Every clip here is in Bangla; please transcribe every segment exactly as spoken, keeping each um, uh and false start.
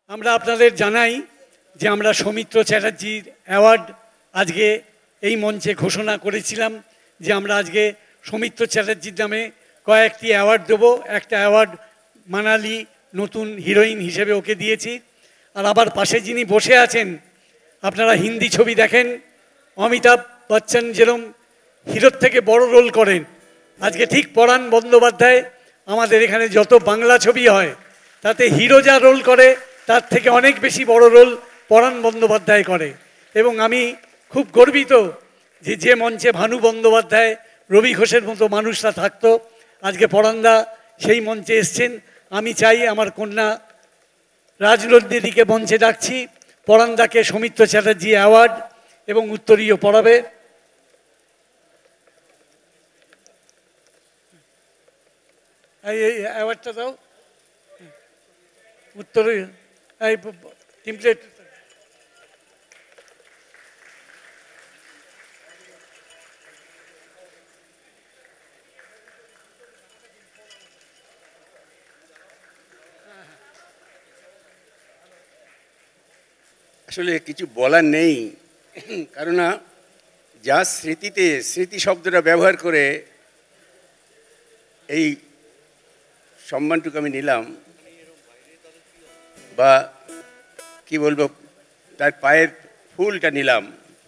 আমরা আপনাদের জানাই যে আমরা সৌমিত্র চ্যাটার্জির অ্যাওয়ার্ড আজকে এই মঞ্চে ঘোষণা করেছিলাম যে আমরা আজকে সৌমিত্র চ্যাটার্জির নামে কয়েকটি অ্যাওয়ার্ড দেবো। একটা অ্যাওয়ার্ড মানালি নতুন হিরোইন হিসেবে ওকে দিয়েছি। আর আবার পাশে যিনি বসে আছেন, আপনারা হিন্দি ছবি দেখেন, অমিতাভ বচ্চন যেরকম হিরোর থেকে বড় রোল করেন, আজকে ঠিক পরাণ বন্দ্যোপাধ্যায় আমাদের এখানে যত বাংলা ছবি হয় তাতে হিরো যা রোল করে তার থেকে অনেক বেশি বড় রোল পরাণ বন্দ্যোপাধ্যায় করে। এবং আমি খুব গর্বিত যে যে মঞ্চে ভানু বন্দ্যোপাধ্যায়, রবি ঘোষের মতো মানুষরা থাকতো, আজকে পরাণদা সেই মঞ্চে এসছেন। আমি চাই আমার কন্যা রাজনন্দিনীকে মঞ্চে ডাকছি, পরাণদাকে সৌমিত্র চ্যাটার্জি অ্যাওয়ার্ড এবং উত্তরীয় পড়াবে। এই অ্যাওয়ার্ডটা দাও, উত্তরীয় এই টেমপ্লেট। আসলে কিছু বলার নেই, কারণ যা স্মৃতিতে স্মৃতি শব্দটা ব্যবহার করে এই সম্মানটুকু আমি নিলাম, বা কি বলবো, তার পায়ের ফুলটা নিলাম,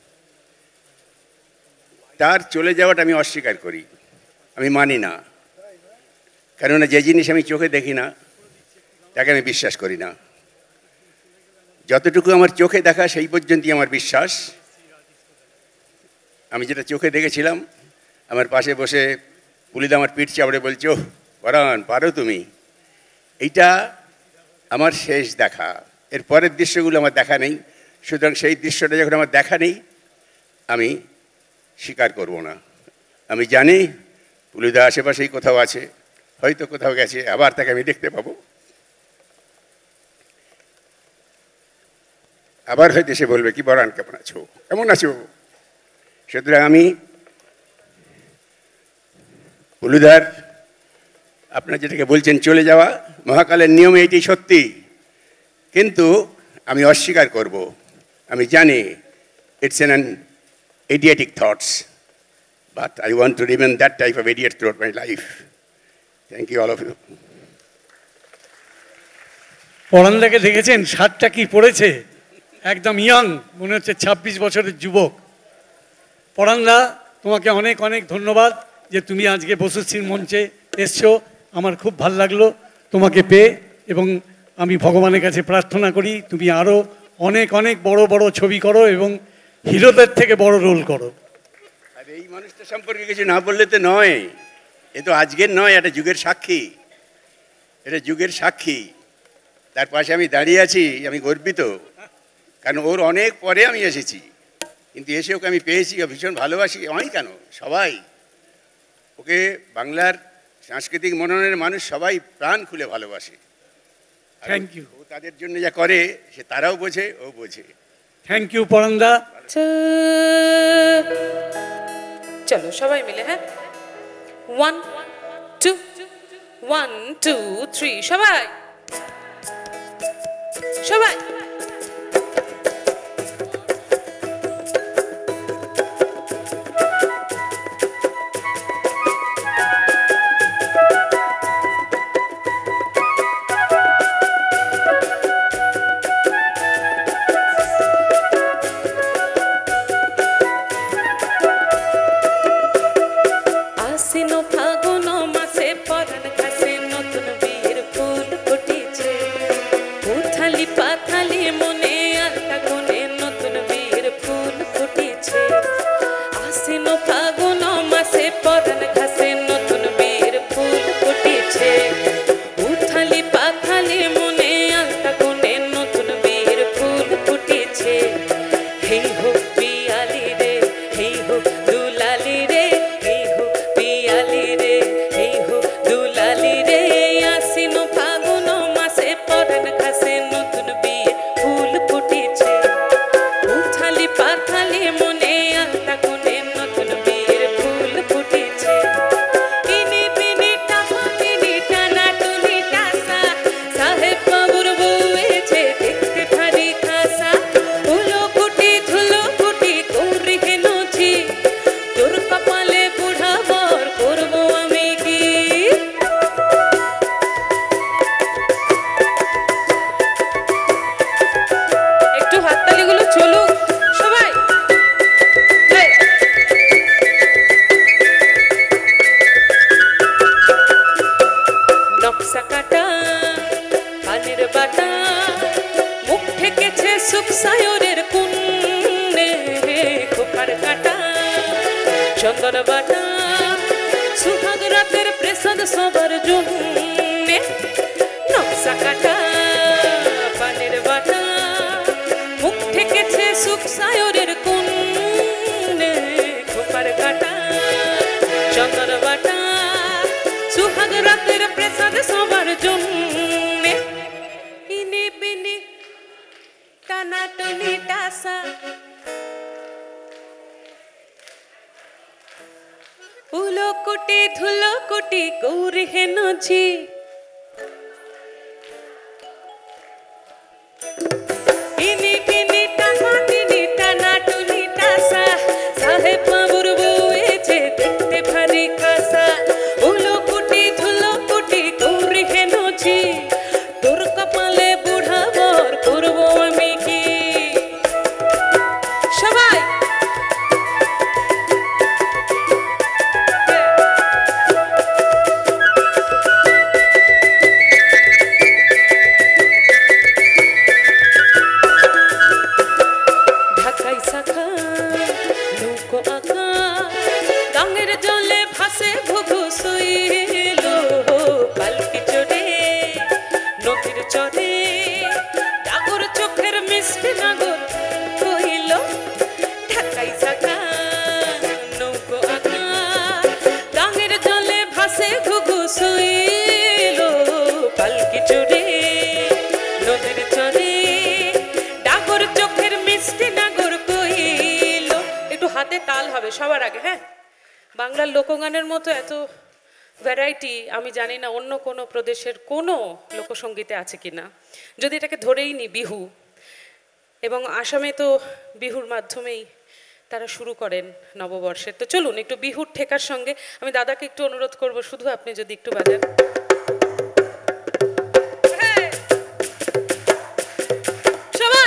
তার চলে যাওয়াটা আমি অস্বীকার করি, আমি মানি না। কেননা যে জিনিস আমি চোখে দেখি না তাকে আমি বিশ্বাস করি না। যতটুকু আমার চোখে দেখা সেই পর্যন্তই আমার বিশ্বাস। আমি যেটা চোখে দেখেছিলাম, আমার পাশে বসে পুলিদা আমার পিঠ চাপড়ে বলছে, ওহ পরাণ পারো তুমি, এইটা আমার শেষ দেখা। এর পরের দৃশ্যগুলো আমার দেখা নেই। সুতরাং সেই দৃশ্যটা যখন আমার দেখা নেই, আমি স্বীকার করব না। আমি জানি পুলিদা আশেপাশেই কোথাও আছে, হয়তো কোথাও গেছে, আবার তাকে আমি দেখতে পাবো, আবার হয়তো সে বলবে কি পরাণ কেমন আছো, কেমন আছো। সুতরাং আমি পুলিদার, আপনার যেটাকে বলছেন চলে যাওয়া, মহাকালের নিয়মে এটি সত্যি, কিন্তু আমি অস্বীকার করব। আমি জানি it's an idiotic thoughts, but I want to remain that type of idiot throughout my life. Thank you all of you. পরাণদাকে দেখেছেন, শার্টটা কি পরেছে, একদম ইয়াং, মনে হচ্ছে ছাব্বিশ বছরের যুবক। পরাণদা, তোমাকে অনেক অনেক ধন্যবাদ যে তুমি আজকে বসুশ্রীর মঞ্চে এসছো। আমার খুব ভালো লাগলো তোমাকে পেয়ে, এবং আমি ভগবানের কাছে প্রার্থনা করি তুমি আরও অনেক অনেক বড় বড় ছবি করো এবং হিরোদের থেকে বড় রোল করো। আর এই মানুষটা সম্পর্কে কিছু না বললে তো নয়, এ তো আজকের নয়, এটা যুগের সাক্ষী, এটা যুগের সাক্ষী। তার পাশে আমি দাঁড়িয়ে আছি, আমি গর্বিত, কারণ ওর অনেক পরে আমি এসেছি, কিন্তু এসে ওকে আমি পেয়েছি, ভীষণ ভালোবাসি। আমি কেন, সবাই ওকে, বাংলার সাংস্কৃতিক মননের মানুষ সবাই প্রাণ খুলে ভালোবাসে। Thank you. ও তাদের জন্য যা করে সে তারাও বোঝে, ও বোঝে। থ্যাংক ইউ পরাণদা। চলো সবাই মিলে, হ্যাঁ, one two one two three, সবাই সবাই পাথালি মুখ ঠেকেছে সুখ সায়রের কুন্নে খোপার কাটা চন্দন বাটা সুহাগ রাতের প্রসাদ সবার জন্যে নকশা কাটা পানের বাটা মুখ ঠেকেছে সুখ সায়রের কুন্নে খোপার কাটা চন্দন বাটা সুহাগ রাতের প্রসাদ সবার জন্যে ইনি বিনি টানাটনি টাসা উলো কোটি ধুলো কোটি গৌরী হেনছি ইনি বিনি টানাটনি টানাটনি টাসা সাহেব বাবুর বউয়েছে দেখতে ভারী খাসা উলো কোটি ধুলো কোটি গৌরী হেনছি তোর কপালে বুড়া বর করবো আমি কি সবাই ঢাকাই শাখা নৌকো আঁকা গাঙের জলে ভাসে ঘুঘু শুইল পালকি চড়ে নদীর চরে ডাগর চোখের মিষ্টি নাগর কইল ঢাকাই শাখা নৌকো আঁকা গাঙের জলে ভাসে ঘুঘু শুইল পালকি চড়ে নদীর চরে ডাগর চোখের মিষ্টি নাগর কইল একটু হাতে তাল হবে সবার আগে হ্যাঁ বাংলার লোকগানের মতো এত ভ্যারাইটি আমি জানি না অন্য কোনো প্রদেশের কোনো লোকসঙ্গীতে আছে কিনা যদি এটাকে ধরেই নি বিহু এবং আসামে তো বিহুর মাধ্যমেই তারা শুরু করেন নববর্ষের তো চলুন একটু বিহুর ঠেকার সঙ্গে আমি দাদাকে একটু অনুরোধ করব শুধু আপনি যদি একটু বাজান সবাই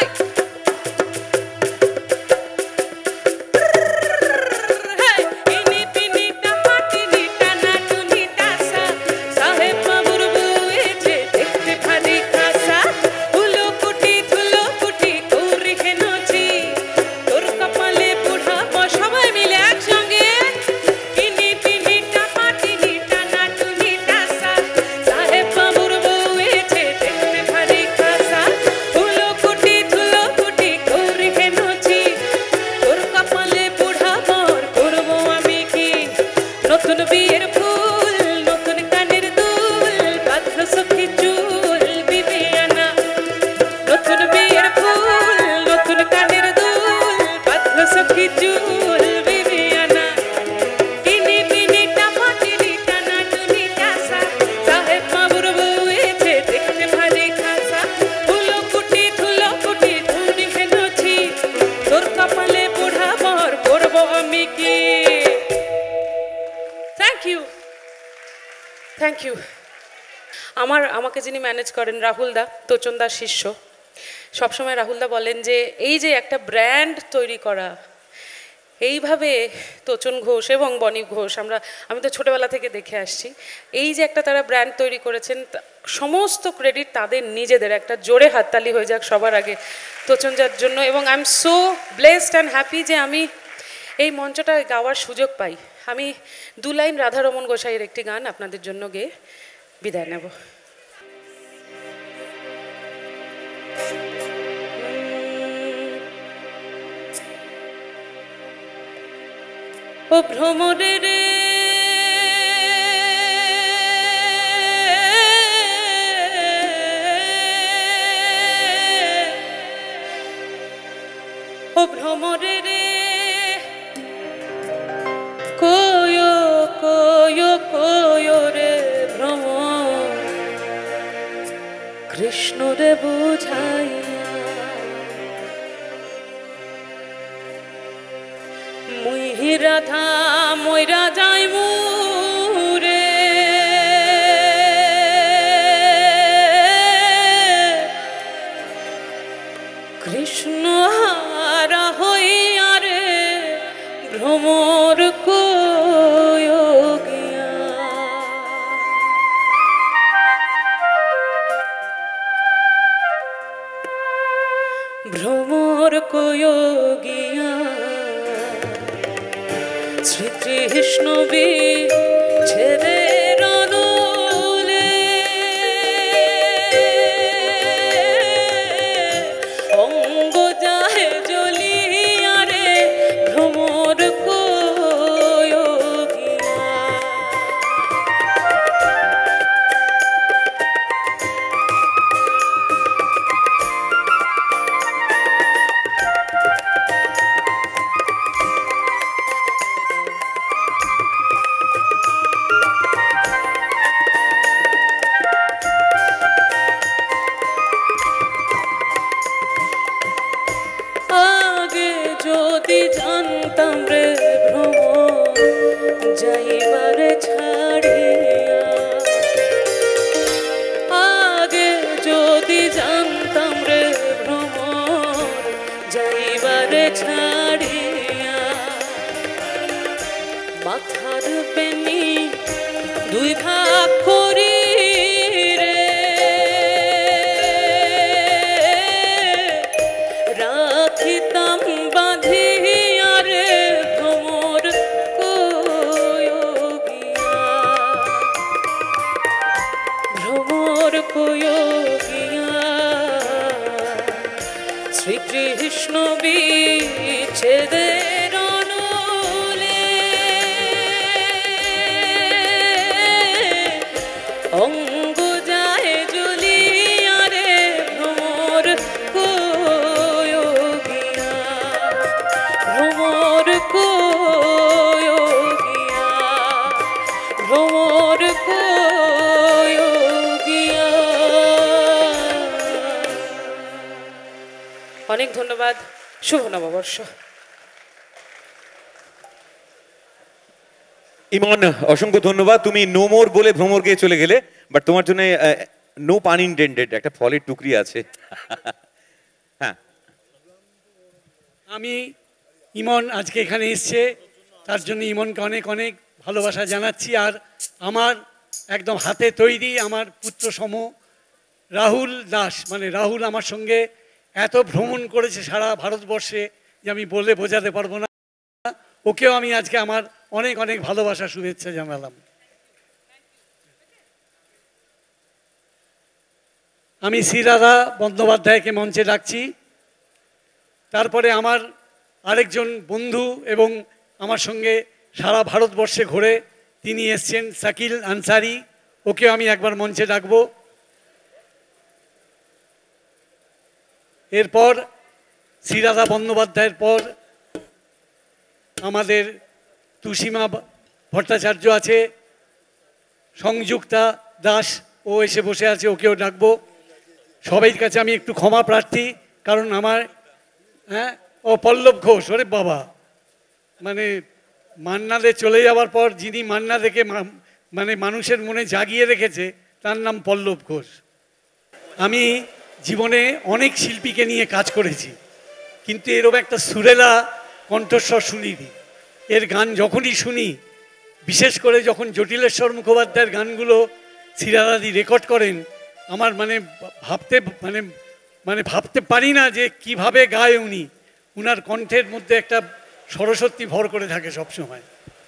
ইনি বিনি টাপাটিনি টানাটুনি টাসা সাহেব বাবুর বউয়েছে দেখতে ভারী খাসা উলো কুটি ধুলো কুটি গৌরী হেনছি তোর কপালে বুড়া বর সবাই মিলে একসঙ্গে ইনি বিনি টাপাটিনি টানাটুনি টাসা সাহেব বাবুর বউয়েছে দেখতে ভারী খাসা উলো কুটি ধুলো কুটি গৌরী হেনছি তোর কপালে বুড়া বর করবো আমি কি নতুন বিয়ের ফুল নতুন কানের দুল বাঁধল সখী চুল বিবিয়ানা নতুন বিয়ের ফুল নতুন কানের দুল বাঁধল সখী চুল বিবিয়ানা ইনি বিনি টাপাটিনি টানাটুনি টাসা সাহেব বাবুর বউয়েছে দেখতে ভারী খাসা উলো কুটি ধুলো কুটি ধুনি হেনছি তোর কপালে বুড়া বর করবো আমি কি থ্যাংক ইউ থ্যাংক ইউ আমার আমাকে যিনি ম্যানেজ করেন রাহুল দা তোচন দার শিষ্য সবসময় রাহুল দা বলেন যে এই যে একটা ব্র্যান্ড তৈরি করা এইভাবে তোচন ঘোষ এবং বনি ঘোষ আমরা আমি তো ছোটোবেলা থেকে দেখে আসছি এই যে একটা তারা ব্র্যান্ড তৈরি করেছেন তা- সমস্ত ক্রেডিট তাদের নিজেদের একটা জোরে হাততালি হয়ে যাক সবার আগে তোচনজার জন্য এবং I am so blessed and happy যে আমি এই মঞ্চটা গাওয়ার সুযোগ পাই আমি দু লাইন রাধারমণ গোসাইয়ের একটি গান আপনাদের জন্য গেয়ে বিদায় নেব ও ভ্রমরে রে ও ভ্রমরে রে কোয় কোয় কোয় রে ভ্রমর কৃষ্ণ রে বুঝাইয়া মুই রাধা ময়রা যাই মুরে কৃষ্ণ হারা হইয়া রে ভ্রমর কোয় গিয়া ভ্রমর কোয়োগিয়া শ্রীকৃষ্ণ বিচ্ছেদে রণলে অঙ্গ যাহে জ্বলিয়া রে ভ্রমর কোয়োগিয়া। আগে যদি জানতাম রে ভ্রমর যাইবারে ছাড়িয়া, আগে যদি জানতাম রে ভ্রমর যাইবারে ছাড়িয়া, মাথার বেনি দুই ভাগ করি রে রাখিতাম বাঁধিয়া রে ভ্রমর কোয়োগিয়া। ভ্রমর কোয়োগিয়া শ্রীকৃষ্ণ বিচ্ছেদে রণলে অঙ্গ যায় জ্বলিয়া রে ভ্রমর কোয়োগিয়া। ভ্রমর কোয়োগিয়া, ভ্রমর কোয়োগিয়া। অনেক ধন্যবাদ। শুভ নববর্ষ। ইমন, অসংখ্য ধন্যবাদ। তুমি নো মোর বলে ভ্রমর গিয়ে চলে গেলে, বাট তোমার জন্য নো পান ইনটেন্ডেড একটা ফলের টুকরি আছে। হ্যাঁ, আমি ইমন আজকে এখানে এসছে তার জন্য ইমনকে অনেক অনেক ভালোবাসা জানাচ্ছি। আর আমার একদম হাতে তৈরি আমার পুত্র সম রাহুল দাস, মানে রাহুল আমার সঙ্গে এত ভ্রমণ করেছে সারা ভারতবর্ষে যে আমি বলে বোঝাতে পারবো না। ওকেও আমি আজকে আমার অনেক অনেক ভালোবাসা শুভেচ্ছা জানালাম। আমি শ্রীরাধা বন্দ্যোপাধ্যায়কে মঞ্চে ডাকছি। তারপরে আমার আরেকজন বন্ধু এবং আমার সঙ্গে সারা ভারতবর্ষে ঘুরে তিনি এসছেন শাকিল আনসারি, ওকেও আমি একবার মঞ্চে ডাকবো। এরপর শ্রীরাধা বন্দ্যোপাধ্যায়ের পর আমাদের তুষিমা ভট্টাচার্য আছে, সংযুক্তা দাস ও এসে বসে আছে, ওকেও ডাকবো। সবাইয়ের কাছে আমি একটু ক্ষমা প্রার্থী, কারণ আমার হ্যাঁ ও পল্লব ঘোষ, ওরে বাবা, মানে মান্নাদে চলে যাওয়ার পর যিনি মান্না দেখে মানে মানুষের মনে জাগিয়ে রেখেছে তার নাম পল্লব ঘোষ। আমি জীবনে অনেক শিল্পীকে নিয়ে কাজ করেছি, কিন্তু এরকম একটা সুরেলা কণ্ঠস্বর শুনিনি। এর গান যখনই শুনি, বিশেষ করে যখন জটিলেশ্বর মুখোপাধ্যায়ের গানগুলো শ্রীরাধাদি রেকর্ড করেন, আমার মানে ভাবতে মানে মানে ভাবতে পারি না যে কিভাবে গায় উনি। উনার কণ্ঠের মধ্যে একটা সরস্বতী ভর করে থাকে সবসময়।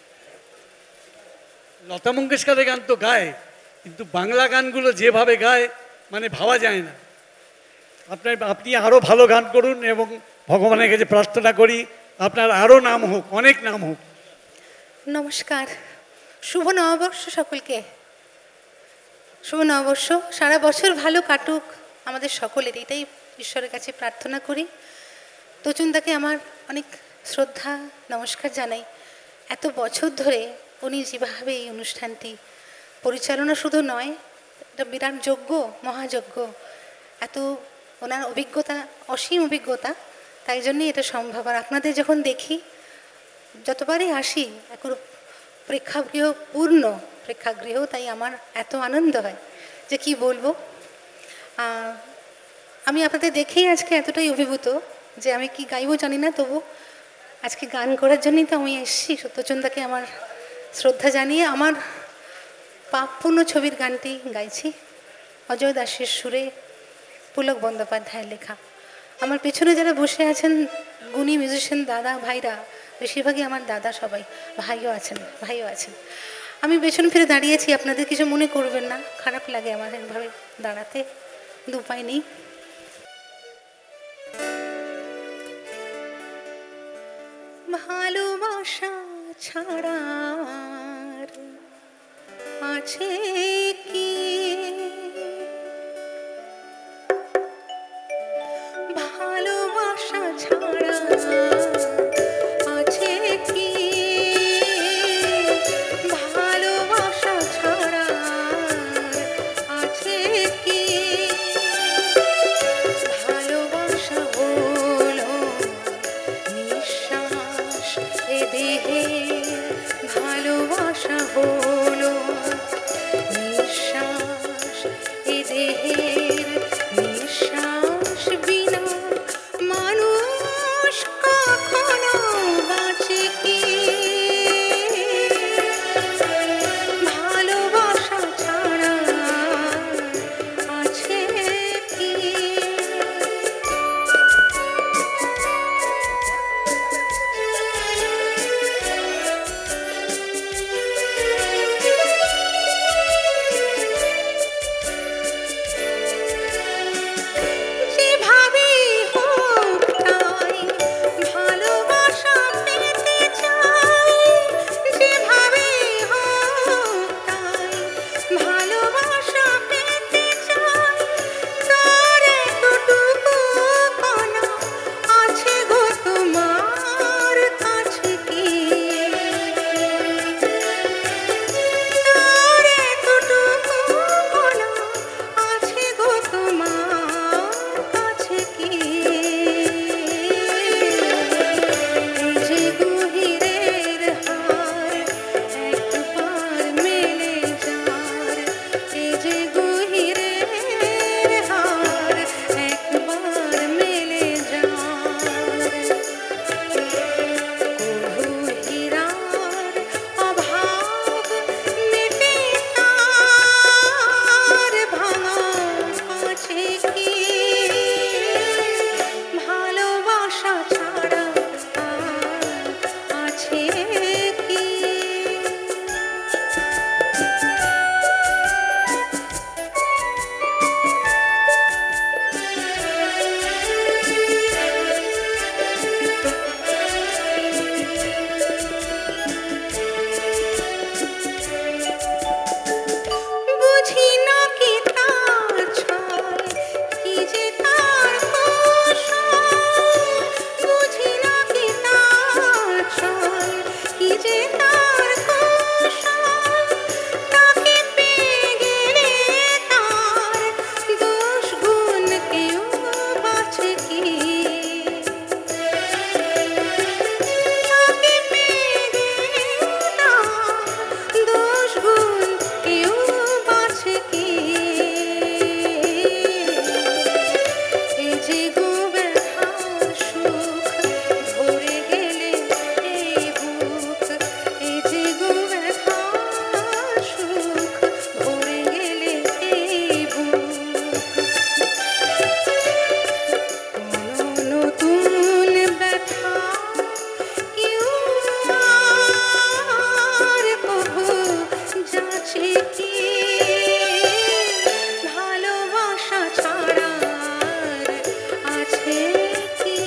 লতা মঙ্গেশকরের গান তো গায়, কিন্তু বাংলা গানগুলো যেভাবে গায় মানে ভাবা যায় না। আপনার আপনি আরও ভালো গান করুন এবং ভগবানের কাছে প্রার্থনা করি আপনার আরও নাম হোক, অনেক নাম হোক। নমস্কার, শুভ নববর্ষ সকলকে। শুভ নববর্ষ, সারা বছর ভালো কাটুক আমাদের সকলের, এটাই ঈশ্বরের কাছে প্রার্থনা করি। তচুনদাকে আমার অনেক শ্রদ্ধা নমস্কার জানাই। এত বছর ধরে উনি যেভাবে এই অনুষ্ঠানটি পরিচালনা শুধু নয়, এটা বিরাট যজ্ঞ, মহাযজ্ঞ, এত ওনার অভিজ্ঞতা, অসীম অভিজ্ঞতা, তাই জন্যই এটা সম্ভব। আর আপনাদের যখন দেখি, যতবারই আসি, এখন প্রেক্ষাগৃহ পূর্ণ প্রেক্ষাগৃহ, তাই আমার এত আনন্দ হয় যে কি বলবো। আমি আপনাদের দেখেই আজকে এতটাই অভিভূত যে আমি কি গাইবো জানি না, তবু আজকে গান করার জন্যই তো আমি এসেছি। সত্যচন্দাকে আমার শ্রদ্ধা জানিয়ে আমার পাপপূর্ণ ছবির গানটি গাইছি, অজয় দাসের সুরে, পুলক বন্দ্যোপাধ্যায়ের লেখা। আমার পেছনে যারা বসে আছেন গুণী মিউজিশিয়ান দাদা ভাইরা, বেশিরভাগই আমার দাদা, সবাই ভাইও আছেন, ভাইও আছেন। আমি পেছন ফিরে দাঁড়িয়েছি, আপনাদের কিছু মনে করবেন না, খারাপ লাগে আমার এভাবে দাঁড়াতে, কিন্তু উপায় নেই। ভালোবাসা ছাড়া আছে কি, ভালোবাসা ছাড়া আছে কি, ভালোবাসা ছাড়া আছে কি, ভালোবাসা হলো নিঃশ্বাস এ দেহে, ভালোবাসা হলো নিঃশ্বাস এ দেহের, নিঃশ্বাস বিনা মানুষ কখনো বাঁচে কি, ভালোবাসা ছাড়া আছে কি। যেভাবে হোক তাই ভালোবাসা পেতে চাই, যেভাবে হোক তাই ভালোবাসা পেতে চাই, তার এতটুকু কণা আছে গো তোমার কাছে কি, তার এতটুকু কণা আছে গো তোমার কাছে কি, এই যে গহিরের হার একবার মেলে যার, এই যে গহিরের হার একবার মেলে যার, কভু হীরার অভাব মেটে তার, ভাঙা আছে কি, ভালোবাসা ছাড়া আছে কি। বুঝি না কি তার ছল, কি যে তার কৌশল, বুঝি না কি তার ছল, কি যে তার কৌশল, তাকে পেয়ে গেলে তার দোষ গুণ কেউ বাঁচে কি, তাকে পেয়ে গেলে তার দোষ গুণ কেউ বাঁচে কি, এই যে গো ব্যথার সুখ ভরে গেলে এই বুক, এই যে গো ব্যথার সুখ ভরে গেলে এই বুক, কোনো নতুন ব্যথা কেউ আর কভু যাচ্ছে কি, ভালোবাসা ছাড়া আছে কি,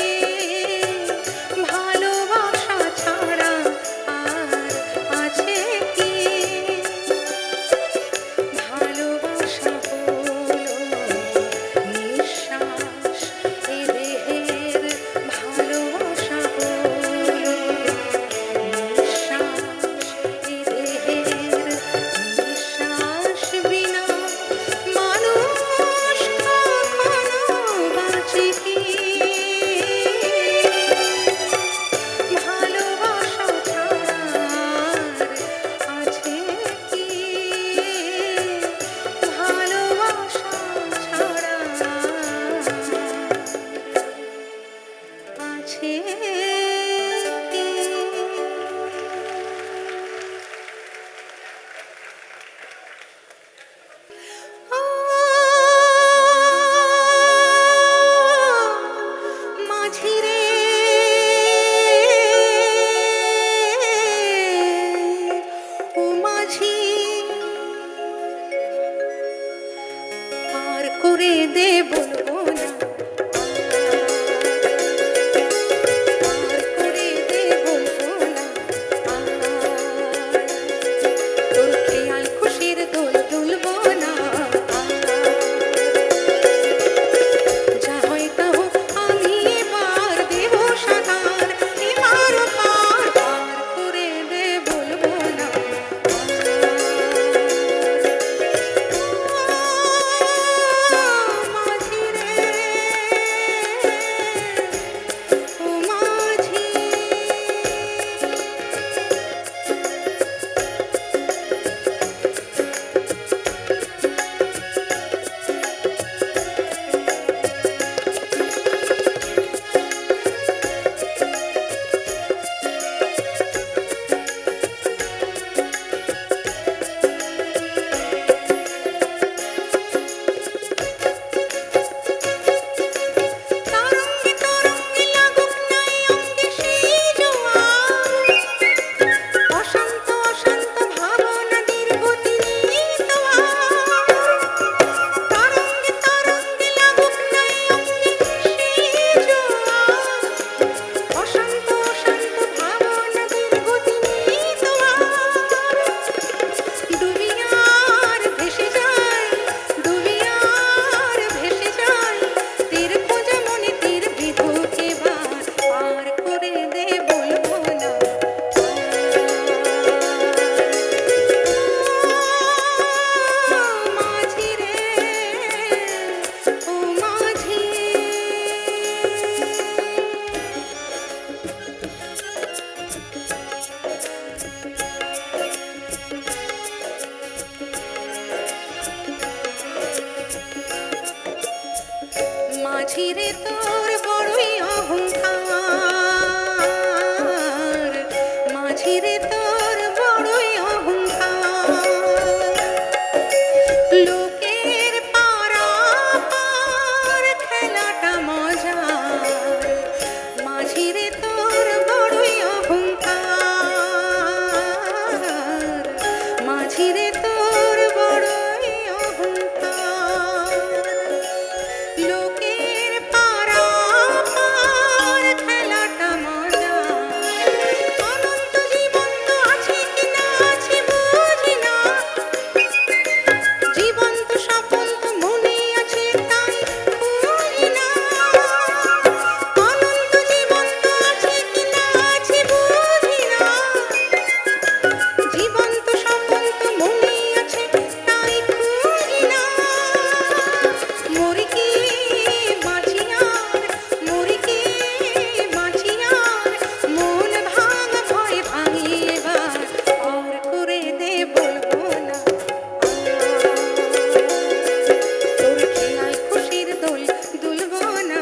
ভালোবাসা ছাড়া আর আছে কি, ভালোবাসা হলো নিঃশ্বাস এ দেহের, ভালোবাসা হলো নিঃশ্বাস এ দেহের, নিঃশ্বাস বিনা মানুষ কখনো বাঁচে কি, ভালোবাসা ছাড়া আছে কি, ভালোবাসা ছাড়া আছে কি। ও মাঝিরে তোর বড়ই অহংকার, মাঝিরে তোর বড়ই অহংকার, লোকের পারাপার খেলাটা মজার, মাঝিরে তোর বড়ই অহংকার, মাঝিরে তোর বড়ই অহংকার, লোকের পারাপার খেলাটা মজার, অনন্ত জীবন তো আছে কিনা আছে বুঝি না, জীবন্ত স্বপন তো মনে আছে তাই বুঝি না, অনন্ত জীবন তো আছে কিনা আছে বুঝি না, জীবন্ত স্বপন তো মনে আছে তাই বুঝি না, মরি কি বাঁচি আর, মরি কি বাঁচি আর, মন ভাঙ ভয় ভাঙি এবার, আর করে দে বলবো না তোর খেলায় খুশির দোল দুলবো না,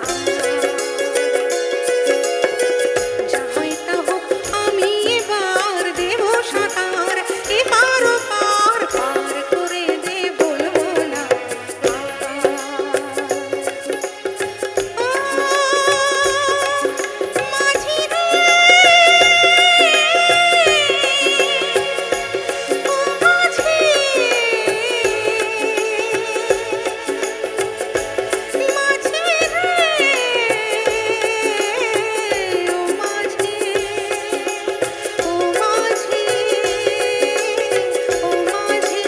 যা হয় তা হোক আমি এবার দেব সাঁতার, এবার পার পার করে দে বলবো না, মাঝি রে ও মাঝি, মাঝি রে ও মাঝি, ও মাঝি, ও মাঝি,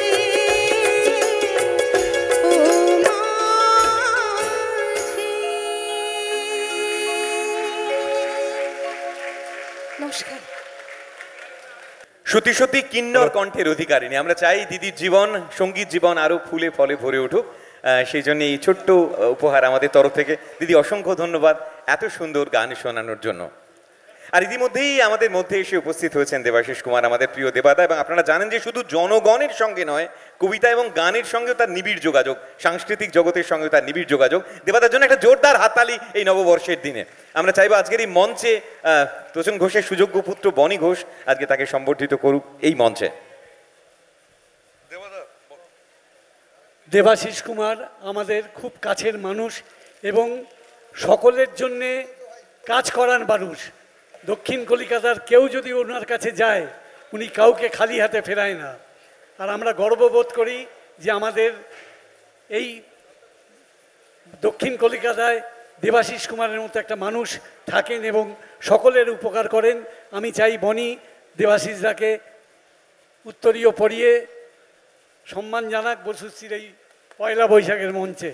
ও মাঝি। নমস্কার। সত্যি সত্যি কিন্নর কণ্ঠের অধিকারিণী। আমরা চাই দিদির জীবন, সঙ্গীত জীবন আরো ফুলে ফলে ভরে উঠুক। আহ, সেই জন্য এই ছোট্ট উপহার আমাদের তরফ থেকে। দিদি অসংখ্য ধন্যবাদ এত সুন্দর গান শোনানোর জন্য। আর ইতিমধ্যেই আমাদের মধ্যে এসে উপস্থিত হয়েছেন দেবাশিস কুমার, আমাদের প্রিয় দেবাদা। এবং আপনারা জানেন যে শুধু জনগণের সঙ্গে নয়, কবিতা এবং গানের সঙ্গেও তার নিবিড় যোগাযোগ, সাংস্কৃতিক জগতের সঙ্গেও তার নিবিড় যোগাযোগ। দেবাদার জন্য একটা জোরদার হাততালি এই নববর্ষের দিনে। আমরা চাইবো আজকের এই মঞ্চে তোষণ ঘোষের সুযোগ্য পুত্র বনি ঘোষ আজকে তাকে সম্বর্ধিত করুক এই মঞ্চে। দেবাশিস কুমার আমাদের খুব কাছের মানুষ এবং সকলের জন্যে কাজ করার মানুষ। দক্ষিণ কলিকাতার কেউ যদি ওনার কাছে যায় উনি কাউকে খালি হাতে ফেরায় না। আর আমরা গর্ববোধ করি যে আমাদের এই দক্ষিণ কলিকাতায় দেবাশিস কুমারের মতো একটা মানুষ থাকেন এবং সকলের উপকার করেন। আমি চাই বনি দেবাশিসদাকে উত্তরীয় পরিয়ে সম্মান জানাক বসুশ্রীর এই পয়লা বৈশাখের মঞ্চে।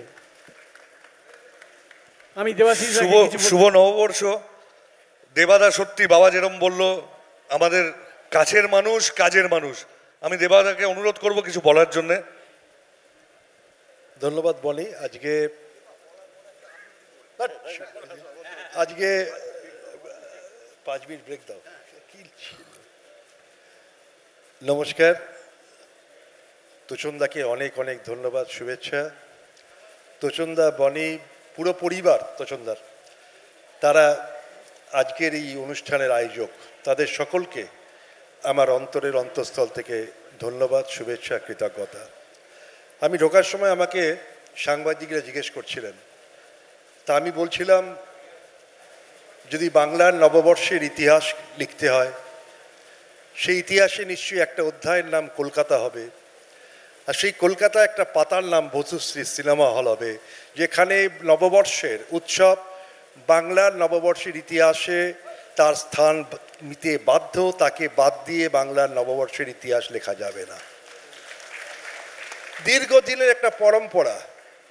আমি দেবাশিস শুভ শুভ নববর্ষ। দেবাদা সত্যি বাবা যেরকম বলল আমাদের কাছের মানুষ, কাজের মানুষ। আমি দেবাদাকে অনুরোধ করব কিছু বলার জন্য। ধন্যবাদ বনি। আজকে আজকে পাঁচ মিনিট ব্রেক দাও। নমস্কার, তোষণদাকে অনেক অনেক ধন্যবাদ, শুভেচ্ছা। তোষণদা, বনি, পুরো পরিবার তোষণদার, তারা আজকের এই অনুষ্ঠানের আয়োজক, তাদের সকলকে আমার অন্তরের অন্তঃস্থল থেকে ধন্যবাদ, শুভেচ্ছা, কৃতজ্ঞতা। আমি ঢোকার সময় আমাকে সাংবাদিকরা জিজ্ঞেস করছিলেন, তা আমি বলছিলাম যদি বাংলার নববর্ষের ইতিহাস লিখতে হয় সেই ইতিহাসে নিশ্চয়ই একটা অধ্যায়ের নাম কলকাতা হবে, আর সেই কলকাতা একটা পাতার নাম বসুশ্রী সিনেমা হল হবে, যেখানে নববর্ষের উৎসব বাংলার নববর্ষের ইতিহাসে তার স্থান নিতে বাধ্য, তাকে বাদ দিয়ে বাংলার নববর্ষের ইতিহাস লেখা যাবে না। দীর্ঘদিনের একটা পরম্পরা।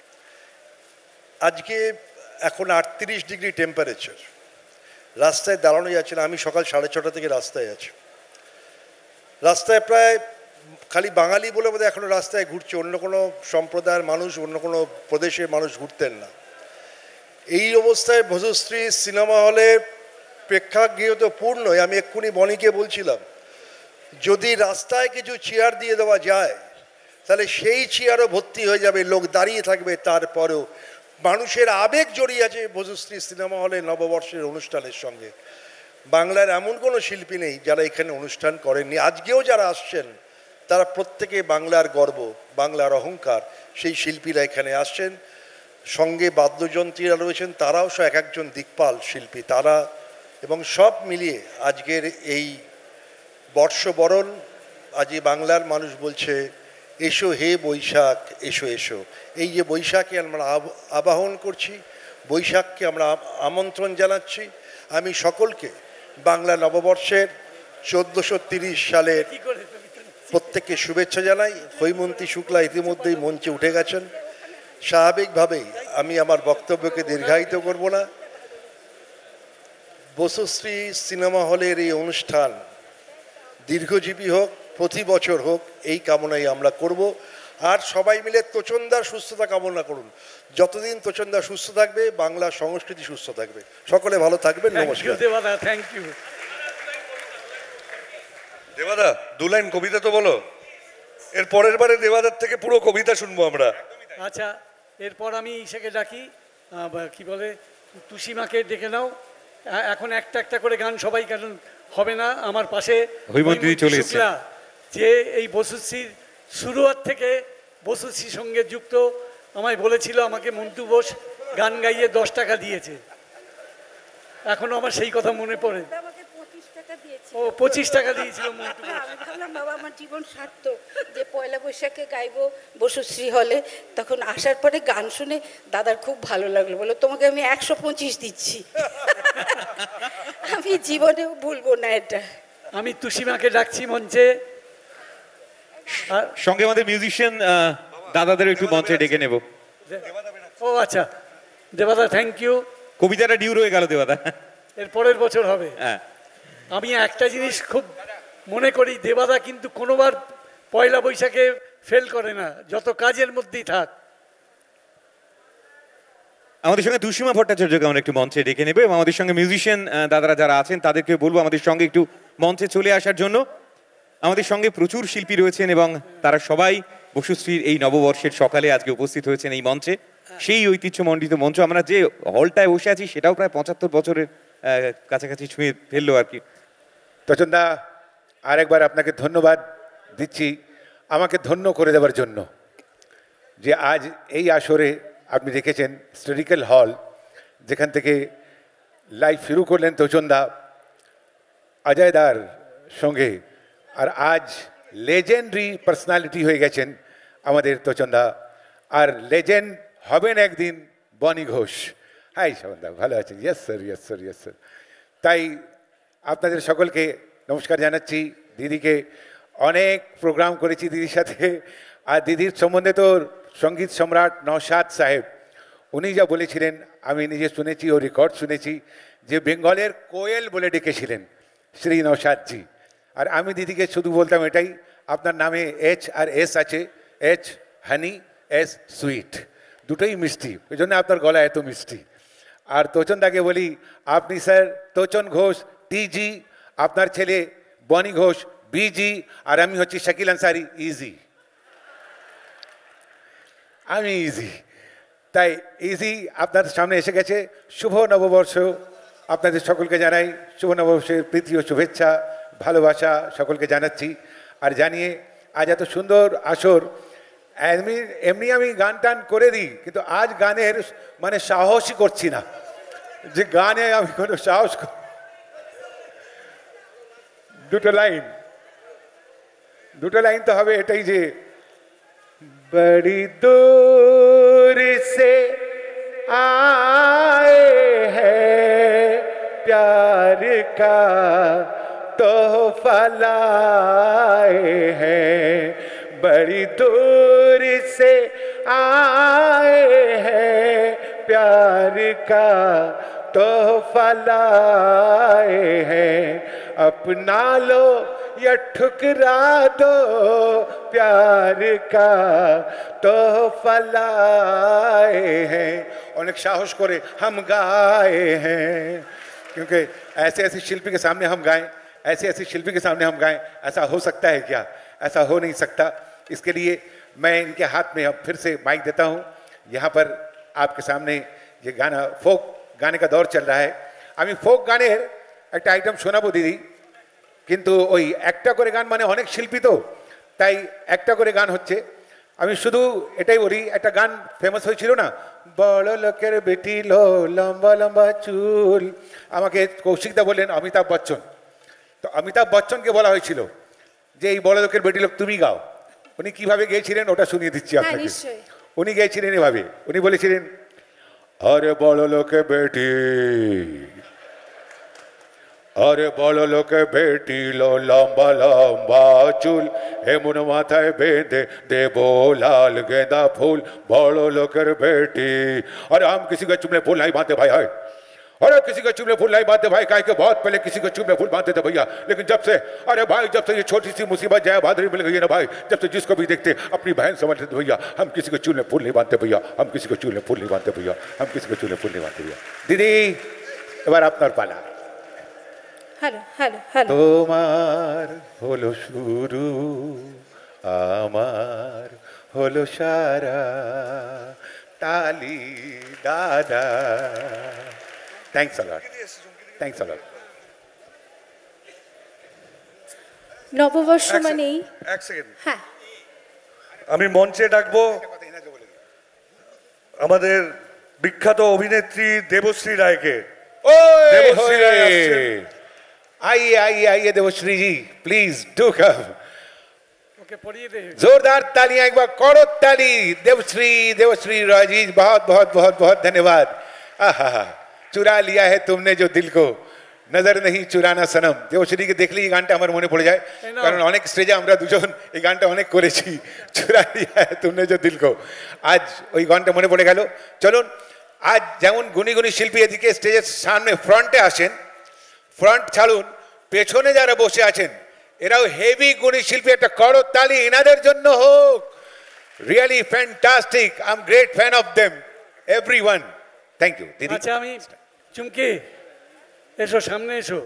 আজকে এখন আটত্রিশ ডিগ্রি টেম্পারেচার, রাস্তায় দাঁড়ানো যাচ্ছে না। আমি সকাল সাড়ে ছটা থেকে রাস্তায় আছি। রাস্তায় প্রায় খালি বাঙালি বলে বোধহয় এখনো রাস্তায় ঘুরছে, অন্য কোনো সম্প্রদায়ের মানুষ, অন্য কোনো প্রদেশের মানুষ ঘুরতেন না। এই অবস্থায় ভজশ্রী সিনেমা হলে প্রেক্ষাগৃহ তো পূর্ণই। আমি এক্ষুনি বনিকে বলছিলাম, যদি রাস্তায় কিছু চেয়ার দিয়ে দেওয়া যায় তাহলে সেই চেয়ারও ভর্তি হয়ে যাবে, লোক দাঁড়িয়ে থাকবে, তারপরেও মানুষের আবেগ জড়িয়ে আছে বসুশ্রী সিনেমা হলে নববর্ষের অনুষ্ঠানের সঙ্গে। বাংলার এমন কোনো শিল্পী নেই যারা এখানে অনুষ্ঠান করেননি। আজকেও যারা আসছেন তারা প্রত্যেকে বাংলার গর্ব, বাংলার অহংকার, সেই শিল্পীরা এখানে আসছেন। সঙ্গে বাদ্যযন্ত্রীরা রয়েছেন, তারাও সব এক একজন দিকপাল শিল্পী তারা, এবং সব মিলিয়ে আজকের এই বর্ষবরণ, আজ বাংলার মানুষ বলছে এসো হে বৈশাখ এসো এসো। এই যে বৈশাখে আমরা আবাহন করছি, বৈশাখকে আমরা আমন্ত্রণ জানাচ্ছি। আমি সকলকে বাংলা নববর্ষের চোদ্দোশো তিরিশ সালের প্রত্যেককে শুভেচ্ছা জানাই। হৈমন্তী শুক্লা ইতিমধ্যেই মঞ্চে উঠে গেছেন। স্বাভাবিকভাবেই আমি আমার বক্তব্যকে দীর্ঘায়িত করব না। বসুশ্রী সিনেমা হলের এই অনুষ্ঠান দীর্ঘজীবী হোক, প্রতি বছর হোক, এই কামনাই আমরা করব। আর সবাই মিলে তোচনদার সুস্থতা কামনা করুন। যতদিন তোচনদা সুস্থ থাকবে, বাংলা সংস্কৃতি সুস্থ থাকবে। সকলে ভালো থাকবেন। নমস্কার। Thank you. দেবাদা দু লাইন কবিতা তো বলো। এর পরের বারে দেবাদার থেকে পুরো কবিতা শুনবো আমরা। আচ্ছা, এরপর আমি ইসেকে ডাকি, কি বলে, তুষিমাকে ডেকে নাও। এখন একটা একটা করে গান সবাই, কারণ হবে না। আমার পাশে হৈমন্তী শুক্লা, যে এই বসুশ্রীর শুরুয়াত থেকে বসুশ্রীর সঙ্গে যুক্ত, আমায় বলেছিল আমাকে মন্টু বোস গান গাইয়ে দশ টাকা দিয়েছে। এখনো আমার সেই কথা মনে পড়ে। ও পঁচিশ টাকা দিয়েছিল মন্টু বোস। আমি ভাবলাম বাবা আমার জীবন সার্থক, যে পয়লা বৈশাখে গাইবো বসুশ্রী হলে। তখন আসার পরে গান শুনে দাদার খুব ভালো লাগলো, বলো তোমাকে আমি একশো পঁচিশ দিচ্ছি। আমি জীবনেও ভুলবো না এটা। আমি তুষিমাকে ডাকছি মঞ্চে। সঙ্গে আমাদের মিউজিশিয়ান দাদাদের একটু মঞ্চে ডেকে নেব। ও আচ্ছা, দেবাদা থ্যাংক ইউ। কবিতাটা ডিউ রয়ে গেল দেবাদা, এর পরের বছর হবে। হ্যাঁ, আমি একটা জিনিস খুব মনে করি, দেবাদা কিন্তু কোনোবার পয়লা বৈশাখে ফেল করে না, যত কাজের মধ্যেই থাক। আমাদের সঙ্গে তুষিমা ভট্টাচার্যকে আমরা একটু মঞ্চে ডেকে নেব, এবং আমাদের সঙ্গে মিউজিশিয়ান দাদারা যারা আছেন তাদেরকে বলবো আমাদের সঙ্গে একটু মঞ্চে চলে আসার জন্য। আমাদের সঙ্গে প্রচুর শিল্পী রয়েছেন এবং তারা সবাই বসুশ্রীর এই নববর্ষের সকালে আজকে উপস্থিত হয়েছেন এই মঞ্চে। সেই ঐতিহ্যমণ্ডিত মঞ্চ, আমরা যে হলটায় বসে আছি সেটাও প্রায় পঁচাত্তর বছরের কাছাকাছি ছুঁয়ে ফেললো আর কি। তোচনদা, আরেকবার আপনাকে ধন্যবাদ দিচ্ছি আমাকে ধন্য করে দেওয়ার জন্য, যে আজ এই আসরে আপনি রেখেছেন হিস্টোরিক্যাল হল, যেখান থেকে লাইভ শুরু করলেন তোচনদা অজয়দার সঙ্গে, আর আজ লেজেন্ডারি পার্সোনালিটি হয়ে গেছেন আমাদের তোচনদা, আর লেজেন্ড হবেন একদিন বনি ঘোষ। হাই শোভনদা, ভালো আছেন? Yes sir, yes sir, yes sir. তাই আপনাদের সকলকে নমস্কার জানাচ্ছি। দিদিকে অনেক প্রোগ্রাম করেছি দিদির সাথে, আর দিদির সম্বন্ধে তো সঙ্গীত সম্রাট নওশাদ সাহেব উনি যা বলেছিলেন আমি নিজে শুনেছি ও রেকর্ড শুনেছি, যে বেঙ্গলের কোয়েল বলে ডেকেছিলেন শ্রী নওশাদজি। আর আমি দিদিকে শুধু বলতাম এটাই, আপনার নামে এইচ আর এস আছে, এইচ হানি, এস সুইট, দুটোই মিষ্টি, ওই জন্য আপনার গলা এত মিষ্টি। আর তোচনদাকে বলি, আপনি স্যার তোচন ঘোষ টিজি, আপনার ছেলে বনি ঘোষ বিজি, আর আমি হচ্ছি শাকিল আনসারি ইজি। আমি ইজি, তাই ইজি আপনার সামনে এসে গেছে। শুভ নববর্ষ আপনাদের সকলকে জানাই, শুভ নববর্ষের প্রীতি ও শুভেচ্ছা ভালোবাসা সকলকে জানাচ্ছি। আর জানিয়ে আজ এত সুন্দর আসর, এমনি এমনি আমি গান টান করে দিই, কিন্তু আজ গানের মানে সাহসই করছি না, যে গানে আমি কোনো সাহস। দুটো লাইন দুটো লাইন তো হবে, এটাই যে বড়ি দূর সে आए हैं प्यार का तोहफा लाए हैं, बड़ी दूर से आए हैं प्यार का तोहफा लाए हैं, अपना लो या ठुकरा दो प्यार का तोहफा लाए हैं। अनेक साहस करे हम गाए हैं, क्योंकि ऐसे ऐसे शिल्पी के सामने हम गाएं, ऐसे ऐसे शिल्पी के सामने हम गाएं, ऐसा हो सकता है क्या? ऐसा हो नहीं सकता। इसके लिए मैं इनके हाथ में अब फिर से माइक देता हूं। यहाँ पर आपके सामने ये गाना फोक गाने का दौर चल रहा है আমি ফোক গানের একটা আইটেম শোনাবো দিদি কিন্তু ওই একটা করে গান মানে অনেক শিল্পী তো তাই একটা করে গান হচ্ছে আমি শুধু এটাই বলি একটা গান ফেমাস হয়েছিল না বড় লোকের বেটি লো লম্বা লম্বা চুল আমাকে কৌশিকদা বললেন অমিতাভ বচ্চন তো অমিতাভ বচ্চনকে বলা হয়েছিল যে এই বড় লোকের বেটি লোক তুমি গাও উনি কিভাবে গেয়েছিলেন ওটা শুনিয়ে দিচ্ছি আপনাকে উনি গেয়েছিলেন এভাবে উনি বলেছিলেন আরে বড় লোকের বেটি আরে বড় লোকের বেটি লো লম্বা লম্বা চুল হেমুন মাথায় বেঁধে দেবো লাল गेंदा फूल বড় লোকের बेटी अरे हम किसी का चुमले फूल नहीं बांधते भाई है अरे किसी का चुमले फूल नहीं बांधते भाई काहे के बहुत पहले किसी को चुमले फूल बांधते थे भैया लेकिन जब से अरे भाई जब से ये छोटी सी मुसीबत जया भादरी मिल गई है ना भाई जब से जिसको भी देखते अपनी बहन समझते थे भैया हम किसी को चुमले फूल नहीं बांधते भैया हम किसी को चुमले फूल नहीं बांधते भैया हम किसी को चुमले फूल नहीं बांधते भैया दीदी এবার আপনার পালা হ্যালো হ্যালো হ্যালো তোমার হলো শুরু আমার হলো সারা তালি দাদা thanks a lot thanks a লট নববর্ষ মানেই এক সেকেন্ড হ্যাঁ আমি মঞ্চে ডাকবো আমাদের বিখ্যাত অভিনেত্রী দেবশ্রী রায়কে দেবশ্রী রায় আসছেন। आइए आइए आइए Debashree ji please do come okay পড়িয়ে দে जोरदार तालियां एक बार करो ताली देवश्री देवश्री रॉय जी बहुत बहुत बहुत बहुत धन्यवाद आहा चुरा लिया है तुमने जो दिल को नजर नहीं चुराना सनम দেবশ্রীকে দেখলেই এই গানটা আমার মনে পড়ে যায় কারণ অনেক স্টেজে আমরা দুজন এই গানটা অনেক করেছি চুরা লিয়া है तुमने जो दिल को আজ ওই গানটা মনে পড়ে গেল চলুন আজ যেমন গুণী গুণী শিল্পী এদিকে স্টেজের সামনে ফ্রন্টে আসেন ফ্রন্ট ছাড়ুন পেছনে যারা বসে আছেন এরাও হেভি গুণী শিল্পী একটা করো তালি এনাদের জন্য হোক really fantastic I am great fan of them everyone thank you দিদি আচ্ছা আমি চুমকি এসো সামনে এসো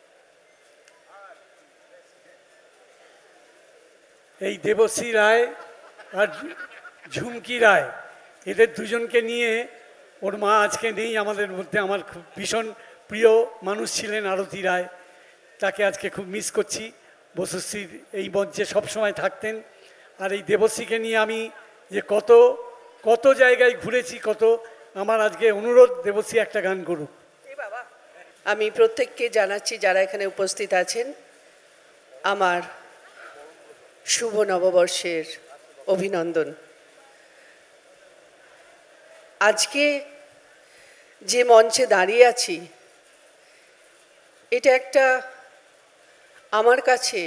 এই দেবশ্রী রায় আর ঝুমকি রায় এদের দুজনকে নিয়ে ওর মা আজকে নেই আমাদের মধ্যে আমার খুব ভীষণ প্রিয় মানুষ ছিলেন আরতি রায় তাকে আজকে খুব মিস করছি বসুশ্রীর এই মঞ্চে সবসময় থাকতেন আর এই দেবশ্রীকে নিয়ে আমি যে কত কত জায়গায় ঘুরেছি কত আমার আজকে অনুরোধ দেবশ্রী একটা গান করুক আমি প্রত্যেককে জানাচ্ছি যারা এখানে উপস্থিত আছেন আমার শুভ নববর্ষের অভিনন্দন আজকে যে মঞ্চে দাঁড়িয়ে আছি এটা একটা আমার কাছে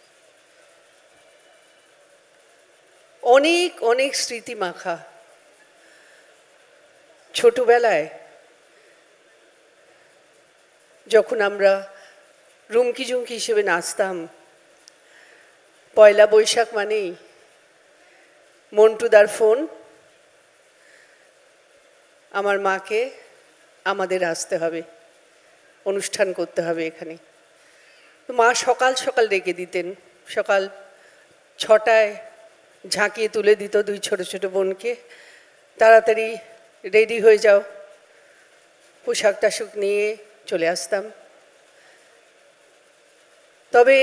অনেক অনেক স্মৃতি মাখা ছোটবেলায় যখন আমরা রুমকি ঝুমকি হিসেবে নাচতাম পয়লা বৈশাখ মানেই মন্টুদার ফোন আমার মাকে আমাদের আসতে হবে অনুষ্ঠান করতে হবে এখানে তো মা সকাল সকাল ডেকে দিতেন সকাল ছটায় ঝাঁকিয়ে তুলে দিত দুই ছোট ছোট বোনকে তাড়াতাড়ি রেডি হয়ে যাও পোশাক টাশাক নিয়ে চলে আসতাম তবে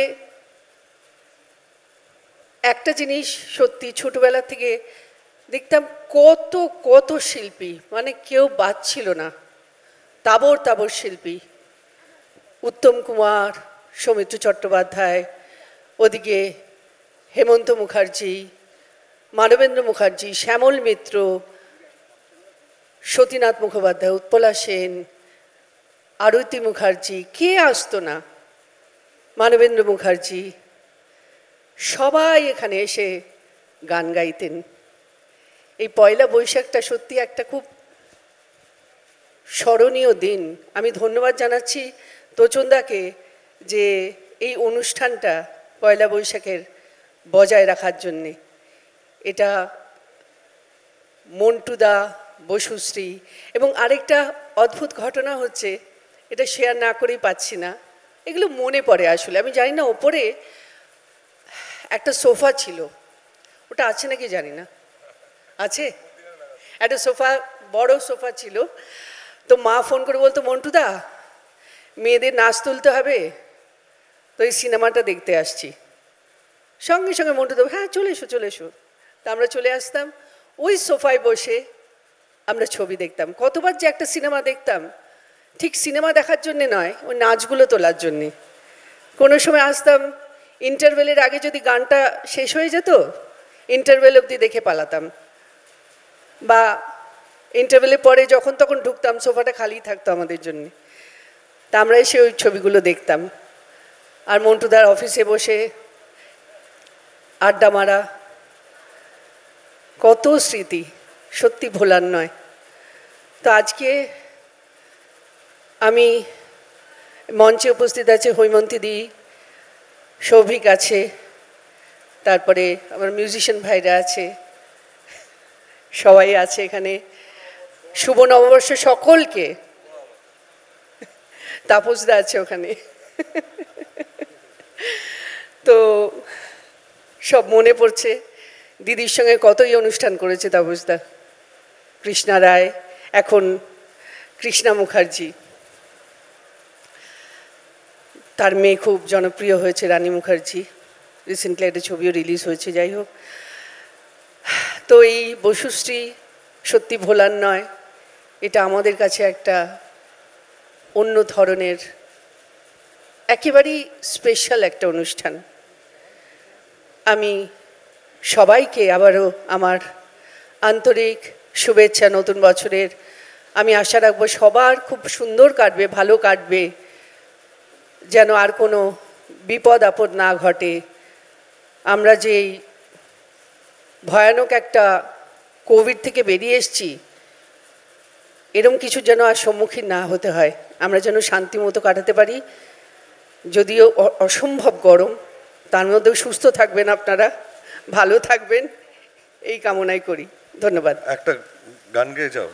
একটা জিনিস সত্যি ছোটবেলা থেকে দেখতাম কত কত শিল্পী মানে কেউ বাদ ছিল না তাবর তাবর শিল্পী উত্তম কুমার সৌমিত্র চট্টোপাধ্যায় ওদিকে হেমন্ত মুখার্জি মানবেন্দ্র মুখার্জি শ্যামল মিত্র সতীনাথ মুখোপাধ্যায় উৎপলা সেন আরতি মুখার্জি কে আসতো না মানবেন্দ্র মুখার্জি সবাই এখানে এসে গান গাইতেন এই পয়লা বৈশাখটা সত্যি একটা খুব স্মরণীয় দিন আমি ধন্যবাদ জানাচ্ছি তোচনদাকে যে এই অনুষ্ঠানটা পয়লা বৈশাখের বজায় রাখার জন্যে এটা মন্টুদা বসুশ্রী এবং আরেকটা অদ্ভুত ঘটনা হচ্ছে এটা শেয়ার না করেই পাচ্ছি না এগুলো মনে পড়ে আসলে আমি জানি না ওপরে একটা সোফা ছিল ওটা আছে নাকি জানি না আছে একটা সোফা বড় সোফা ছিল। তো মা ফোন করে বলতো, মন্টুদা মেয়েদের নাচ তুলতে হবে, তো এই সিনেমাটা দেখতে আসছি। সঙ্গে সঙ্গে মন্টুদা, হ্যাঁ চলে এসো চলে এসো। তা আমরা চলে আসতাম, ওই সোফায় বসে আমরা ছবি দেখতাম। কতবার যে একটা সিনেমা দেখতাম, ঠিক সিনেমা দেখার জন্যে নয়, ওই নাচগুলো তোলার জন্যে। কোনো সময় আসতাম, ইন্টারভেলের আগে যদি গানটা শেষ হয়ে যেত, ইন্টারভেল অবধি দেখে পালাতাম, বা ইন্টারভেলের পরে যখন তখন ঢুকতাম, সোফাটা খালি থাকতো আমাদের জন্য। তা আমরা এসে ওই ছবিগুলো দেখতাম। আর মন্টুদার অফিসে বসে আড্ডা মারা, কত স্মৃতি, সত্যি ভোলার নয়। তো আজকে আমি মঞ্চে উপস্থিত আছে হৈমন্তী দি, সৌভিক আছে, তারপরে আমার মিউজিশিয়ান ভাইরা আছে, সবাই আছে এখানে। শুভ নববর্ষ সকলকে। তাপসদা আছে ওখানে। তো সব মনে পড়ছে, দিদির সঙ্গে কতই অনুষ্ঠান করেছে তাপসদা। কৃষ্ণা রায়, এখন কৃষ্ণা মুখার্জি, তার মেয়ে খুব জনপ্রিয় হয়েছে রানী মুখার্জি, রিসেন্টলি একটা ছবিও রিলিজ হয়েছে। যাই হোক, তো এই বসুশ্রী সত্যি ভোলার নয়, এটা আমাদের কাছে একটা অন্য ধরনের একেবারেই স্পেশাল একটা অনুষ্ঠান। আমি সবাইকে আবারও আমার আন্তরিক শুভেচ্ছা নতুন বছরের। আমি আশা রাখবো সবার খুব সুন্দর কাটবে, ভালো কাটবে, যেন আর কোনো বিপদ আপদ না ঘটে। আমরা যে ভয়ানক একটা কোভিড থেকে বেরিয়ে এসেছি, এরম কিছু যেন আর সম্মুখীন না হতে হয়, আমরা যেন শান্তি মতো কাটাতে পারি। যদিও অসম্ভব গরম, তার মধ্যেও সুস্থ থাকবেন আপনারা, ভালো থাকবেন, এই কামনাই করি। ধন্যবাদ। একটা গান গেয়ে যাও।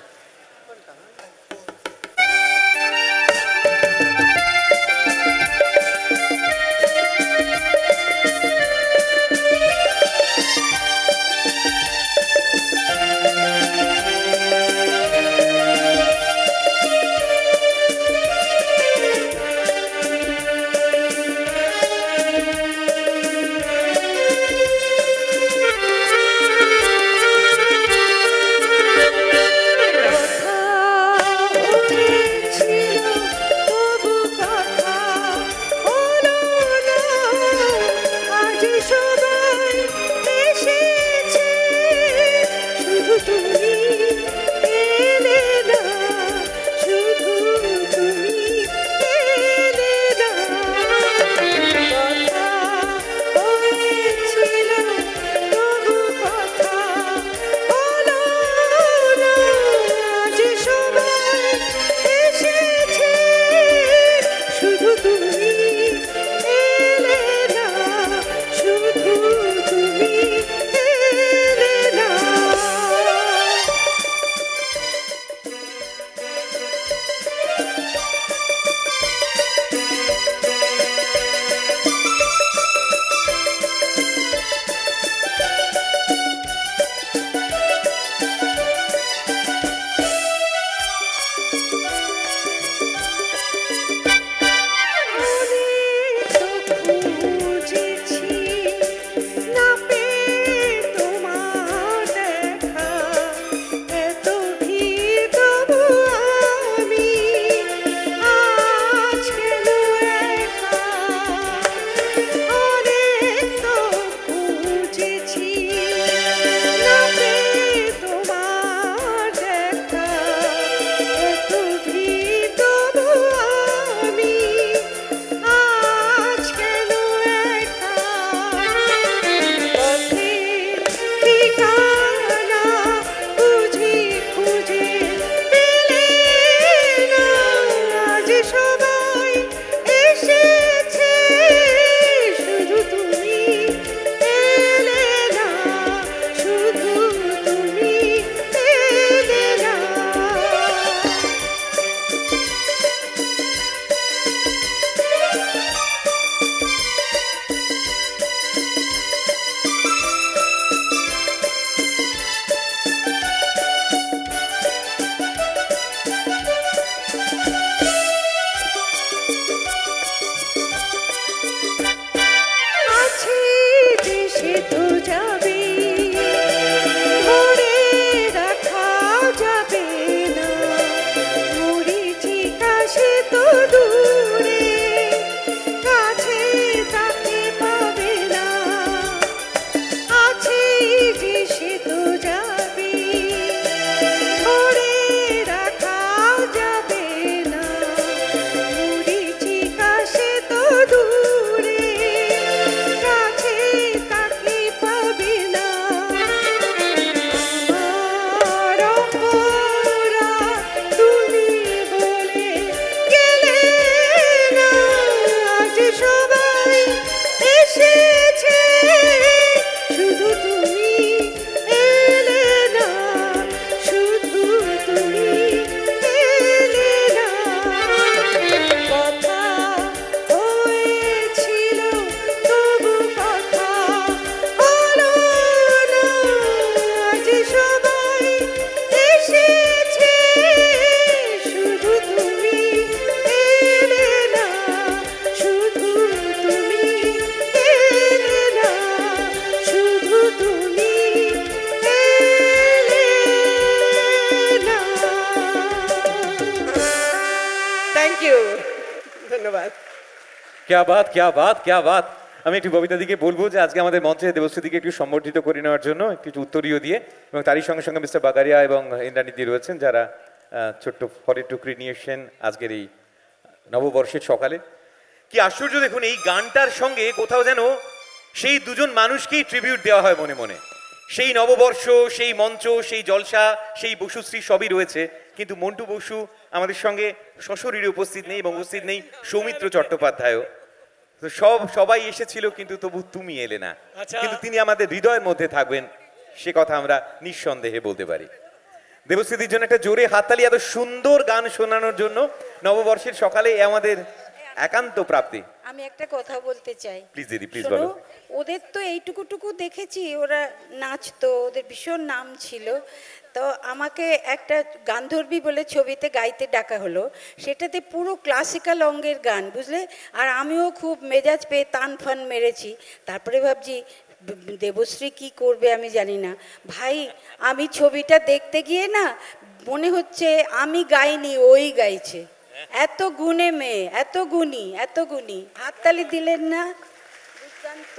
ইউ, ধন্যবাদ। ক্যা বাত ক্যা বাত ক্যা বাত। আমি একটু ববিতা দিকে বলবো যে আজকে আমাদের মঞ্চে দেবশ্রীদিকে একটু সম্বর্ধিত করে নেওয়ার জন্য একটু উত্তরীয় দিয়ে, এবং তারই সঙ্গে সঙ্গে মিস্টার বাগারিয়া এবং ইন্দ্রাণীদি রয়েছেন যারা আহ, ছোট্ট ফলের টুকরি নিয়ে এসেছেন আজকের এই নববর্ষের সকালে। কি আশ্চর্য দেখুন, এই গানটার সঙ্গে কোথাও যেন সেই দুজন মানুষকেই ট্রিবিউট দেওয়া হয় মনে মনে। সেই নববর্ষ, সেই মঞ্চ, সেই জলসা, সেই বসুশ্রী সবই রয়েছে, কিন্তু মন্টু বসু আমাদের সঙ্গে সশরীরে উপস্থিত নেই এবং উপস্থিত নেই সৌমিত্র চট্টোপাধ্যায়ও। তো সব সবাই এসেছিল কিন্তু তবু তুমি এলে না, আচ্ছা। কিন্তু তিনি আমাদের হৃদয়ের মধ্যে থাকবেন সে কথা আমরা নিঃসন্দেহে বলতে পারি। দেবশ্রীদির জন্য একটা জোরে হাততালি, এত সুন্দর গান শোনানোর জন্য নববর্ষের সকালে এ আমাদের একান্ত প্রাপ্তি। আমি একটা কথা বলতে চাই। প্লিজ দিদি, প্লিজ শোনো, বলো। ওদের তো এইটুকুটুকু দেখেছি, ওরা নাচতো, ওদের ভীষণ নাম ছিল। তো আমাকে একটা গান্ধর্বী বলে ছবিতে গাইতে ডাকা হলো, সেটাতে পুরো ক্লাসিক্যাল অঙ্গের গান, বুঝলে। আর আমিও খুব মেজাজ পেয়ে তান ফান মেরেছি। তারপরে ভাবছি দেবশ্রী কি করবে আমি জানি না। ভাই, আমি ছবিটা দেখতে গিয়ে না মনে হচ্ছে আমি গাইনি, ওই গাইছে। এত গুণে মেয়ে, এত গুণী, এত গুণী। হাততালি দিলেন না? দুর্দান্ত।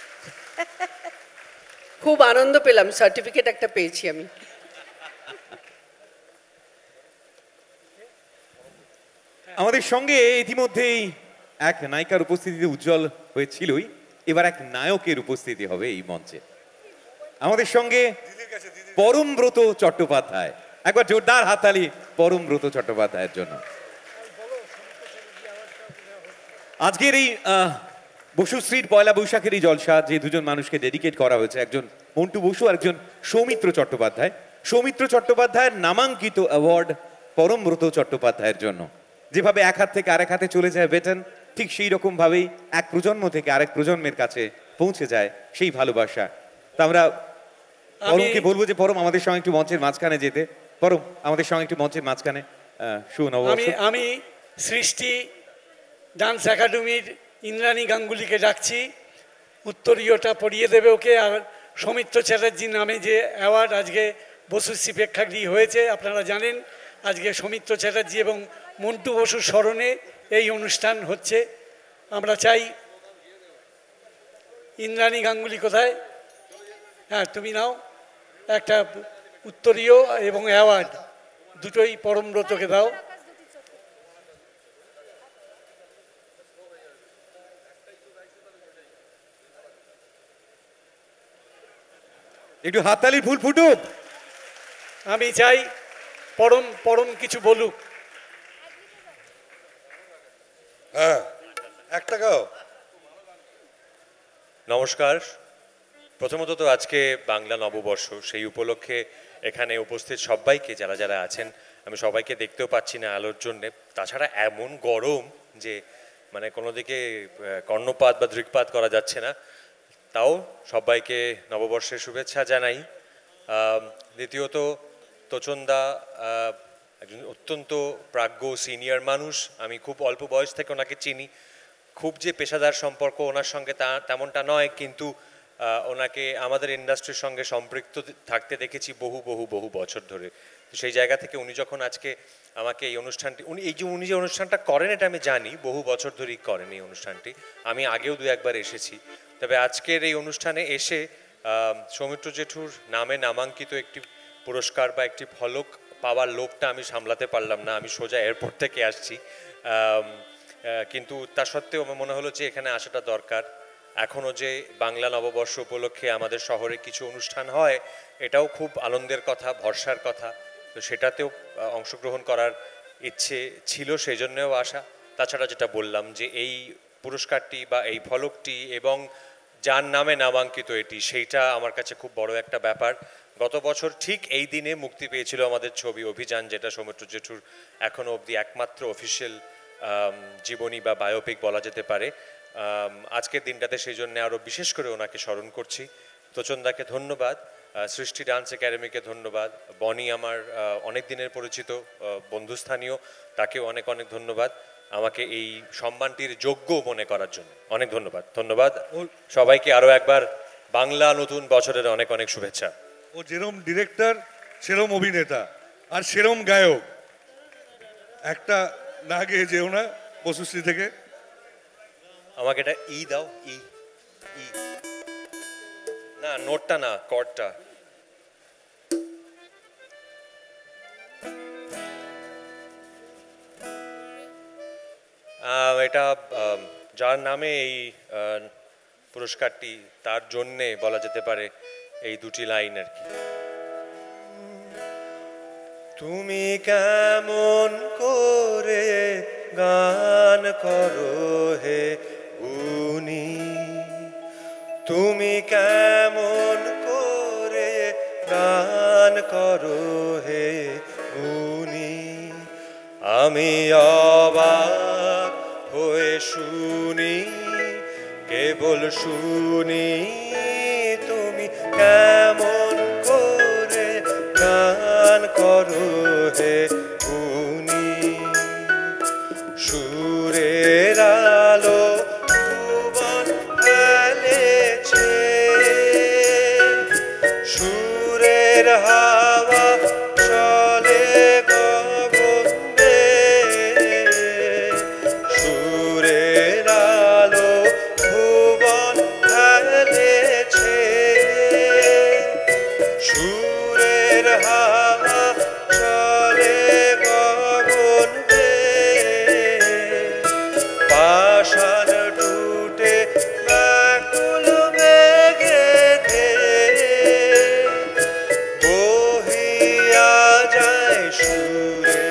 খুব আনন্দ পেলাম, সার্টিফিকেট একটা পেয়েছি আমি। আমাদের সঙ্গে ইতিমধ্যেই এক নায়িকার উপস্থিতিতে উজ্জ্বল হয়েছিলই, এবার এক নায়কের উপস্থিতি হবে এই মঞ্চে। আমাদের সঙ্গে পরমব্রত চট্টোপাধ্যায়। একবার জোরদার হাততালি পরমব্রত চট্টোপাধ্যায়ের জন্য। আজকের এই আহ, বসুশ্রীর পয়লা বৈশাখের এই জলসা যে দুজন মানুষকে ডেডিকেট করা হয়েছে, একজন মন্টু বসু আর একজন সৌমিত্র চট্টোপাধ্যায়। সৌমিত্র চট্টোপাধ্যায়ের নামাঙ্কিত অ্যাওয়ার্ড পরমব্রত চট্টোপাধ্যায়ের জন্য। যেভাবে এক হাত থেকে আরেক হাতে চলে যায় বেটন, ঠিক সেই রকম ভাবেই এক প্রজন্ম থেকে আরেক প্রজন্মের কাছে পৌঁছে যায় সেই ভালোবাসা। তা আমরা পরমকে বলবো যে পরম আমাদের সঙ্গে একটু মঞ্চের মাঝখানে যেতে। পরম আমাদের সঙ্গে একটু মঞ্চের মাঝখানে শুভ নববর্ষ। আমি আমি সৃষ্টি ডান্স একাডেমির ইন্দ্রাণী গাঙ্গুলিকে ডাকছি, উত্তরীয়টা পড়িয়ে দেবে ওকে। আর সৌমিত্র চ্যাটার্জির নামে যে অ্যাওয়ার্ড আজকে বসুশ্রী প্রেক্ষাগৃহে হয়েছে, আপনারা জানেন আজকে সৌমিত্র চ্যাটার্জি এবং মন্টু বসুর স্মরণে এই অনুষ্ঠান হচ্ছে। আমরা চাই ইন্দ্রাণী গাঙ্গুলি কোথায়? হ্যাঁ, তুমি নাও একটা উত্তরীয় এবং অ্যাওয়ার্ড, দুটোই পরমব্রতকে দাও। একটু হাততালির ফুল ফুটুক। আমি চাই পরম পরম কিছু বলুক। হ্যাঁ, এক টাকাও। নমস্কার। প্রথমত তো আজকে বাংলা নববর্ষ, সেই উপলক্ষে এখানে উপস্থিত সবাইকে, যারা যারা আছেন, আমি সবাইকে দেখতেও পাচ্ছি না আলোর জন্যে। তাছাড়া এমন গরম যে মানে কোনো দিকে কর্ণপাত বা দৃকপাত করা যাচ্ছে না। তাও সবাইকে নববর্ষের শুভেচ্ছা জানাই। দ্বিতীয়ত, তোচনদা একজন অত্যন্ত প্রাজ্ঞ সিনিয়র মানুষ। আমি খুব অল্প বয়স থেকে ওনাকে চিনি। খুব যে পেশাদার সম্পর্ক ওনার সঙ্গে তা তেমনটা নয়, কিন্তু ওনাকে আমাদের ইন্ডাস্ট্রির সঙ্গে সম্পৃক্ত থাকতে দেখেছি বহু বহু বহু বছর ধরে। তো সেই জায়গা থেকে উনি যখন আজকে আমাকে এই অনুষ্ঠানটি, উনি এই যে উনি যে অনুষ্ঠানটা করেন এটা আমি জানি, বহু বছর ধরেই করেন এই অনুষ্ঠানটি। আমি আগেও দু একবার এসেছি। তবে আজকের এই অনুষ্ঠানে এসে সৌমিত্র জেঠুর নামে নামাঙ্কিত একটি পুরস্কার বা একটি ফলক পাওয়ার লোভটা আমি সামলাতে পারলাম না। আমি সোজা এয়ারপোর্ট থেকে আসছি, কিন্তু তা সত্ত্বেও আমার মনে হলো যে এখানে আসাটা দরকার। এখনও যে বাংলা নববর্ষ উপলক্ষে আমাদের শহরে কিছু অনুষ্ঠান হয়, এটাও খুব আনন্দের কথা, ভরসার কথা। তো সেটাতেও অংশগ্রহণ করার ইচ্ছে ছিল, সেই জন্যও আসা। তাছাড়া যেটা বললাম যে এই পুরস্কারটি বা এই ফলকটি এবং যার নামে নামাঙ্কিত এটি, সেইটা আমার কাছে খুব বড় একটা ব্যাপার। গত বছর ঠিক এই দিনে মুক্তি পেয়েছিল আমাদের ছবি অভিযান, যেটা সৌমিত্র জেঠুর এখনও অবধি একমাত্র অফিসিয়াল জীবনী বা বায়োপিক বলা যেতে পারে। আজকের দিনটাতে সেই জন্য আরও বিশেষ করে ওনাকে স্মরণ করছি। তোচনদাকে ধন্যবাদ, সৃষ্টি ডান্স একাডেমিকে ধন্যবাদ, বনি আমার অনেক দিনের পরিচিত বন্ধুস্থানীয়, তাকেও অনেক অনেক ধন্যবাদ আমাকে এই সম্মানটির যোগ্য মনে করার জন্য। অনেক ধন্যবাদ। ধন্যবাদ সবাইকে আরও একবার বাংলা নতুন বছরের অনেক অনেক শুভেচ্ছা। ও যেরম ডিরেক্টর সেরম অভিনেতা আর সেরম গায়ক। একটা না গিয়ে যেও না বসুশ্রী থেকে। আমাকে এটা ই দাও, ই ই না, নোটটা না, কর্ডটা। এটা যার নামে এই পুরস্কারটি, তার জন্যে বলা যেতে পারে এই দুটি লাইন আর কি। তুমি কেমন করে গান করো হে গুনি, তুমি কেমন করে গান করো হে গুনি, আমি অবাক হয়ে শুনি, কেবল শুনি, তুমি কেমন করে গান করো হে গুনি। সুরের আলো ভুবন ফেলেছে, সুরের হাওয়া চলে গগনে, সুরের আলো ভুবন ফেলেছে, সুরের হাওয়া চলে গগনে, পাষাণ টুটে ব্যাকুল মেঘেতে বহিয়া যায় সুরে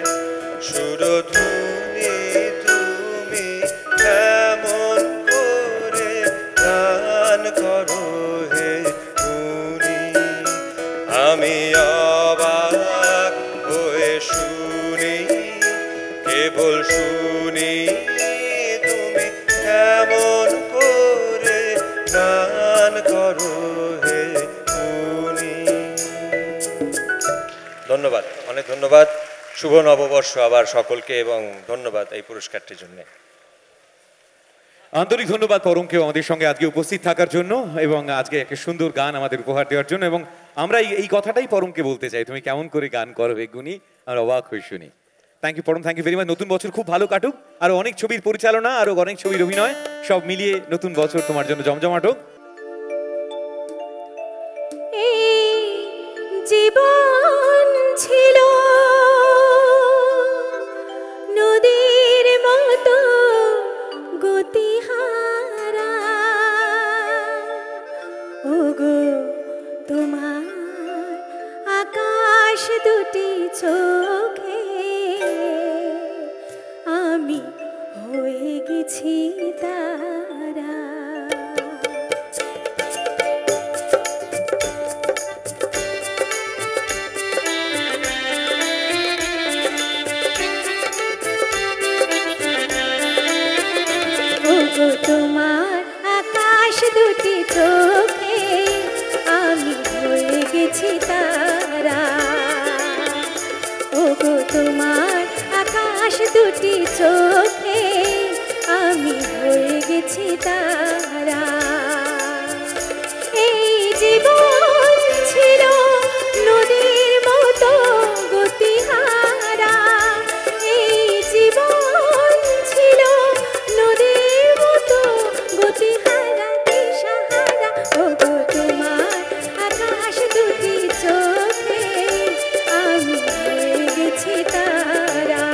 সুরধুনি, তুমি কেমন করে গান করো হে গুনি, আমি অবাক হয়ে শুনি, কেবল শুনি, তুমি কেমন করে গান করো হে গুনি। ধন্যবাদ, অনেক ধন্যবাদ। শুভ নববর্ষ আবার সকলকে, এবং ধন্যবাদ এই পুরস্কারটির জন্য। আন্তরিক ধন্যবাদ পরমকেও আমাদের সঙ্গে আজকে উপস্থিত থাকার জন্য এবং আজকে একটা সুন্দর গান আমাদের উপহার দেওয়ার জন্য। এবং আমরা এই কথাটাই পরমকে বলতে চাই, তুমি কেমন করে গান করো হে গুনি, আর অবাক হয়ে শুনি। Thank you Param, thank you very much. নতুন বছর খুব ভালো কাটুক, আরো অনেক ছবির পরিচালনা, আরো অনেক ছবির অভিনয়, সব মিলিয়ে নতুন বছর তোমার জন্য জমজমাট হোক। জীবন ছিল নদীর মতো গতিহারা, ওগো তোমার আকাশ দুটি চোখে আমি হয়ে গেছি তারা। ওগো তোমার আকাশ দুটি চোখে আমি হয়ে গেছি তারা, ওগো তোমার আকাশ দুটি চোখে আমি হয়ে গেছি তারা। এই জীবন ছিল নদীর মতো গতিহারা, এই জীবন ছিল নদীর মতো গতিহারা দিশাহারা, ওগো তোমার আকাশ দুটি চোখে আমি হয়ে গেছি তারা,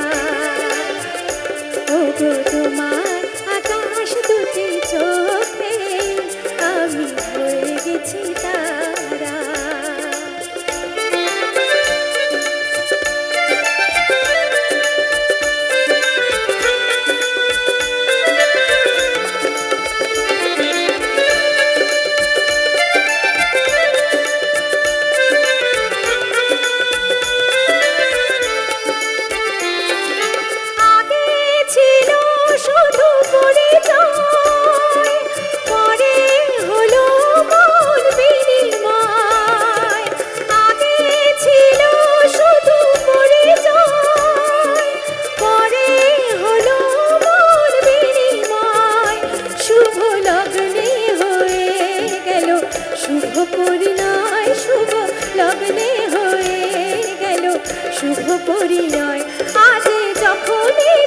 ওগো তোমার আকাশ দুটি চোখে আমি হয়ে গেছি তারা। শুধু পরিচয়, পরে হলো মন বিনিময়, আগে ছিল শুধু পরিচয়, পরে হলো মন বিনিময়, শুভ লগ্নে হয়ে গেল শুভ পরিণয়, শুভ লগ্নে হয়ে গেল শুভ পরিণয়, আজ যখনই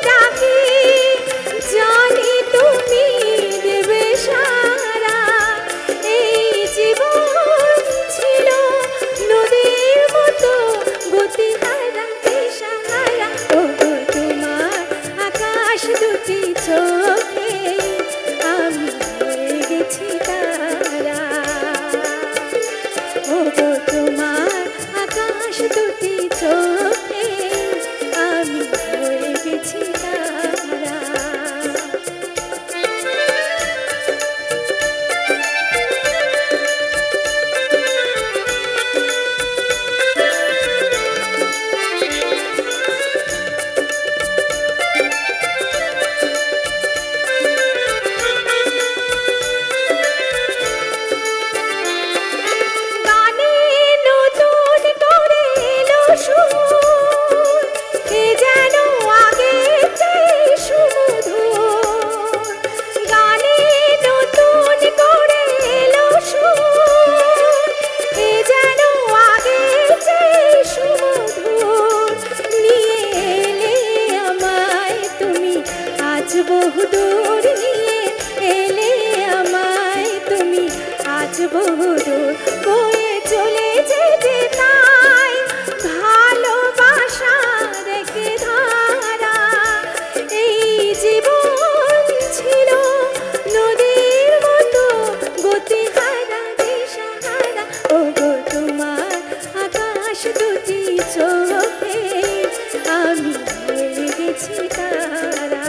বহুদূর নিয়ে এলে আমায় তুমি, আজ বহুদূর বয়ে চলে যেতে তাই ভালোবাসা রেখে ধারা। এই জীবন ছিল নদীর মতো গতিহারা দিশাহারা, ও গো তোমার আকাশ দুটি চোখে আমি হয়ে গেছি তারা।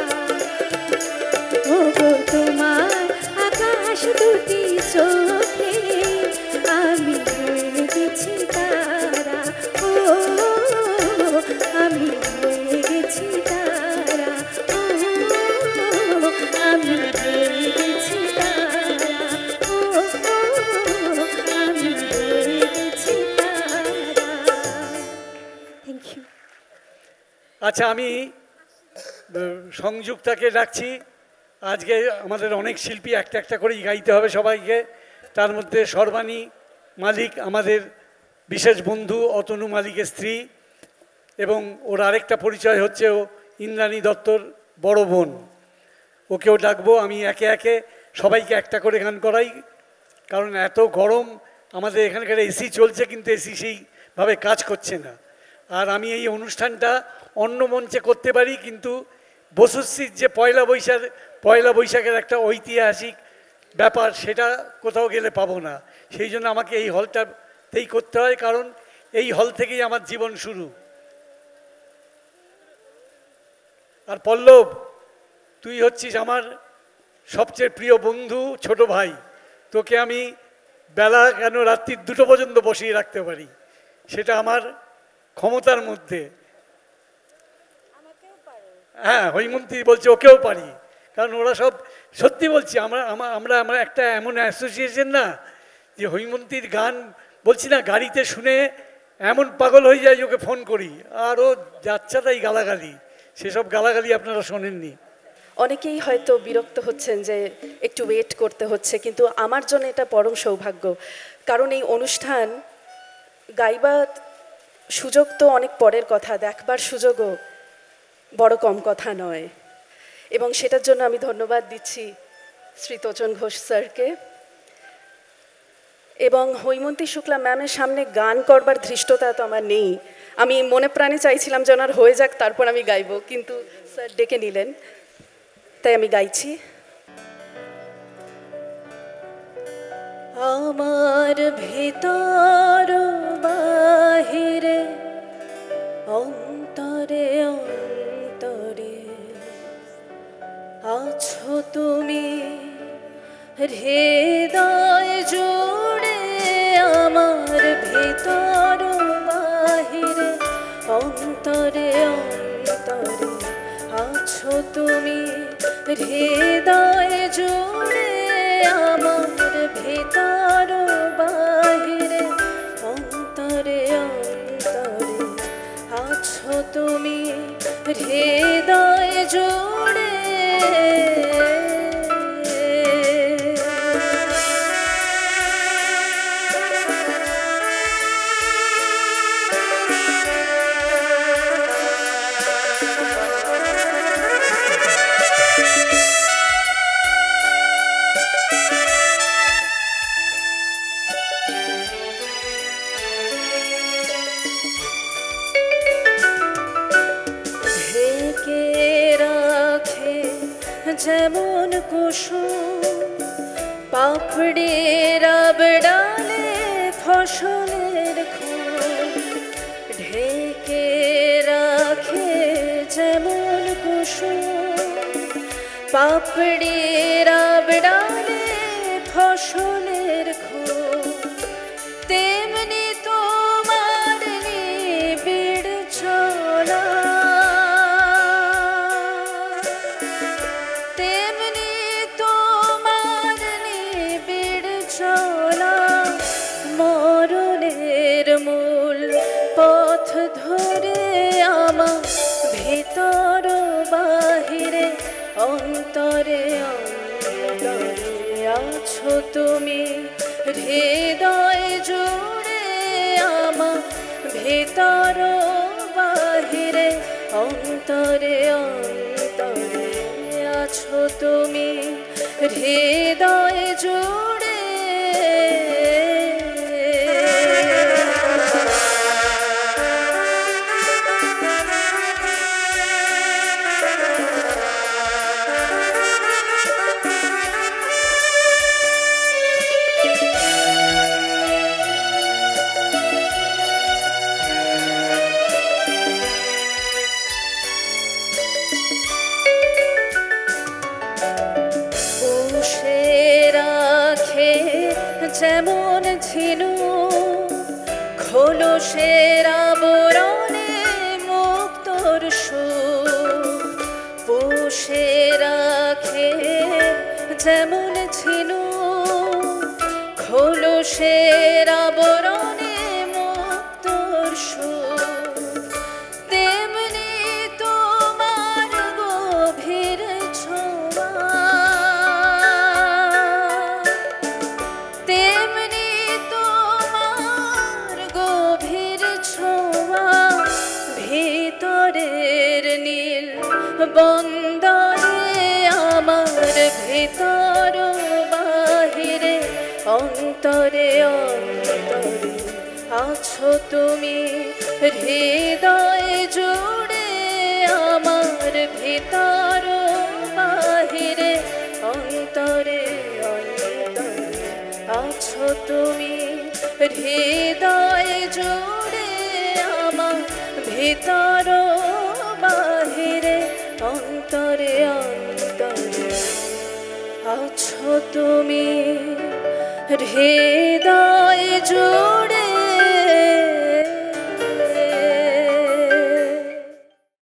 ও গো তোমার আকাশ দুটি চোখে আমি হয়ে গেছি তারা, ও আমি হয়ে গেছি তারা, ও আমি হয়ে গেছি তারা, ও আমি হয়ে গেছি তারা। Thank you. আচ্ছা, আমি আহ, সংযুক্তাকে ডাকছি। আজকে আমাদের অনেক শিল্পী একটা একটা করেই গাইতে হবে সবাইকে। তার মধ্যে সর্বাণী মালিক আমাদের বিশেষ বন্ধু, অতনু মালিকের স্ত্রী, এবং ওর আরেকটা পরিচয় হচ্ছে ও ইন্দ্রাণী দত্তর বড় বোন। ওকেও ডাকবো। আমি একে একে সবাইকে একটা করে গান করাই, কারণ এত গরম আমাদের এখানকার এসি চলছে কিন্তু এসি সেইভাবে কাজ করছে না। আর আমি এই অনুষ্ঠানটা অন্য মঞ্চে করতে পারি, কিন্তু বসুশ্রীর যে পয়লা বৈশাখ পয়লা বৈশাখের একটা ঐতিহাসিক ব্যাপার, সেটা কোথাও গেলে পাবো না। সেই জন্য আমাকে এই হলটাতেই করতে হয়, কারণ এই হল থেকেই আমার জীবন শুরু। আর পল্লব, তুই হচ্ছিস আমার সবচেয়ে প্রিয় বন্ধু, ছোট ভাই। তোকে আমি বেলা কেন রাত্রির দুটো পর্যন্ত বসিয়ে রাখতে পারি, সেটা আমার ক্ষমতার মধ্যে। হ্যাঁ, হৈমন্তী বলছে ওকেও পারি, কারণ ওরা সব সত্যি বলছি। আমরা আমরা আমরা একটা এমন অ্যাসোসিয়েশন না যে হৈমন্তীর গান বলছি না, গাড়িতে শুনে এমন পাগল হয়ে যায় ওকে ফোন করি, আর ও যাচ্ছে তাই গালাগালি। সেসব গালাগালি আপনারা শোনেননি। অনেকেই হয়তো বিরক্ত হচ্ছেন যে একটু ওয়েট করতে হচ্ছে, কিন্তু আমার জন্য এটা পরম সৌভাগ্য। কারণ এই অনুষ্ঠান গাইবার সুযোগ তো অনেক পরের কথা, দেখবার সুযোগও বড় কম কথা নয়। এবং সেটার জন্য আমি ধন্যবাদ দিচ্ছি শ্রী তোচন ঘোষ স্যারকে। এবং হৈমন্তী শুক্লা ম্যামের সামনে গান করবার ধৃষ্টতা তো আমার নেই। আমি মনে প্রাণে চাইছিলাম যে ওনার হয়ে যাক, তারপর আমি গাইব, কিন্তু স্যার ডেকে নিলেন, তাই আমি গাইছি। আমার ভেতর বাহিরে অন্তরে অন্তরে আছো তুমি, হৃদয় জুড়ে আমার ভেতর বাহিরে অন্তরে অন্তরে আছো তুমি, হৃদয় জুড়ে আমার ভেতর বাহিরে অন্তরে অন্তরে আছো তুমি, হৃদয় জুড়ে। যেমন কুসুম পাপড়ে রব ডালে ফসলের খুন, ঢেকে রাখে যেমন কুসুম পাপড়ে রব ডালে ফসলের খুন, তেমনি তোমার নিবিড় চলা, তেমনি তোমার নিবিড় চলা, মরণের মূল পথ ধরে আমার ভেতর বাহিরে অন্তরে অন্তরে আছো তুমি, হৃদয় জুড়ে আমার ভেতর বাহিরে অন্তরে অন্তরে আছো তুমি হৃদয় জুড়ে। যেমন ঝিনু খোলসের আবরণে মুক্তর সুর পুষে রাখে, যেমন ঝিনু খোলসের আবরণে মুক্তর সুর, তেমনি তোমার গভীর ছোঁয়া, তেমনি তোমার গভীর ছোঁয়া, ভিতরের নীল বন্দরে আমার ভিতর বাহিরে অন্তরে অন্তরে আছো তুমি হৃদয় জুড়ে, আমার ভিতর বাহিরে অন্তরে অন্তরে আছো তুমি হৃদয় জুড়ে, আমার ভিতর বাহিরে অন্তরে অন্তরে আছো তুমি হৃদয় জুড়ে।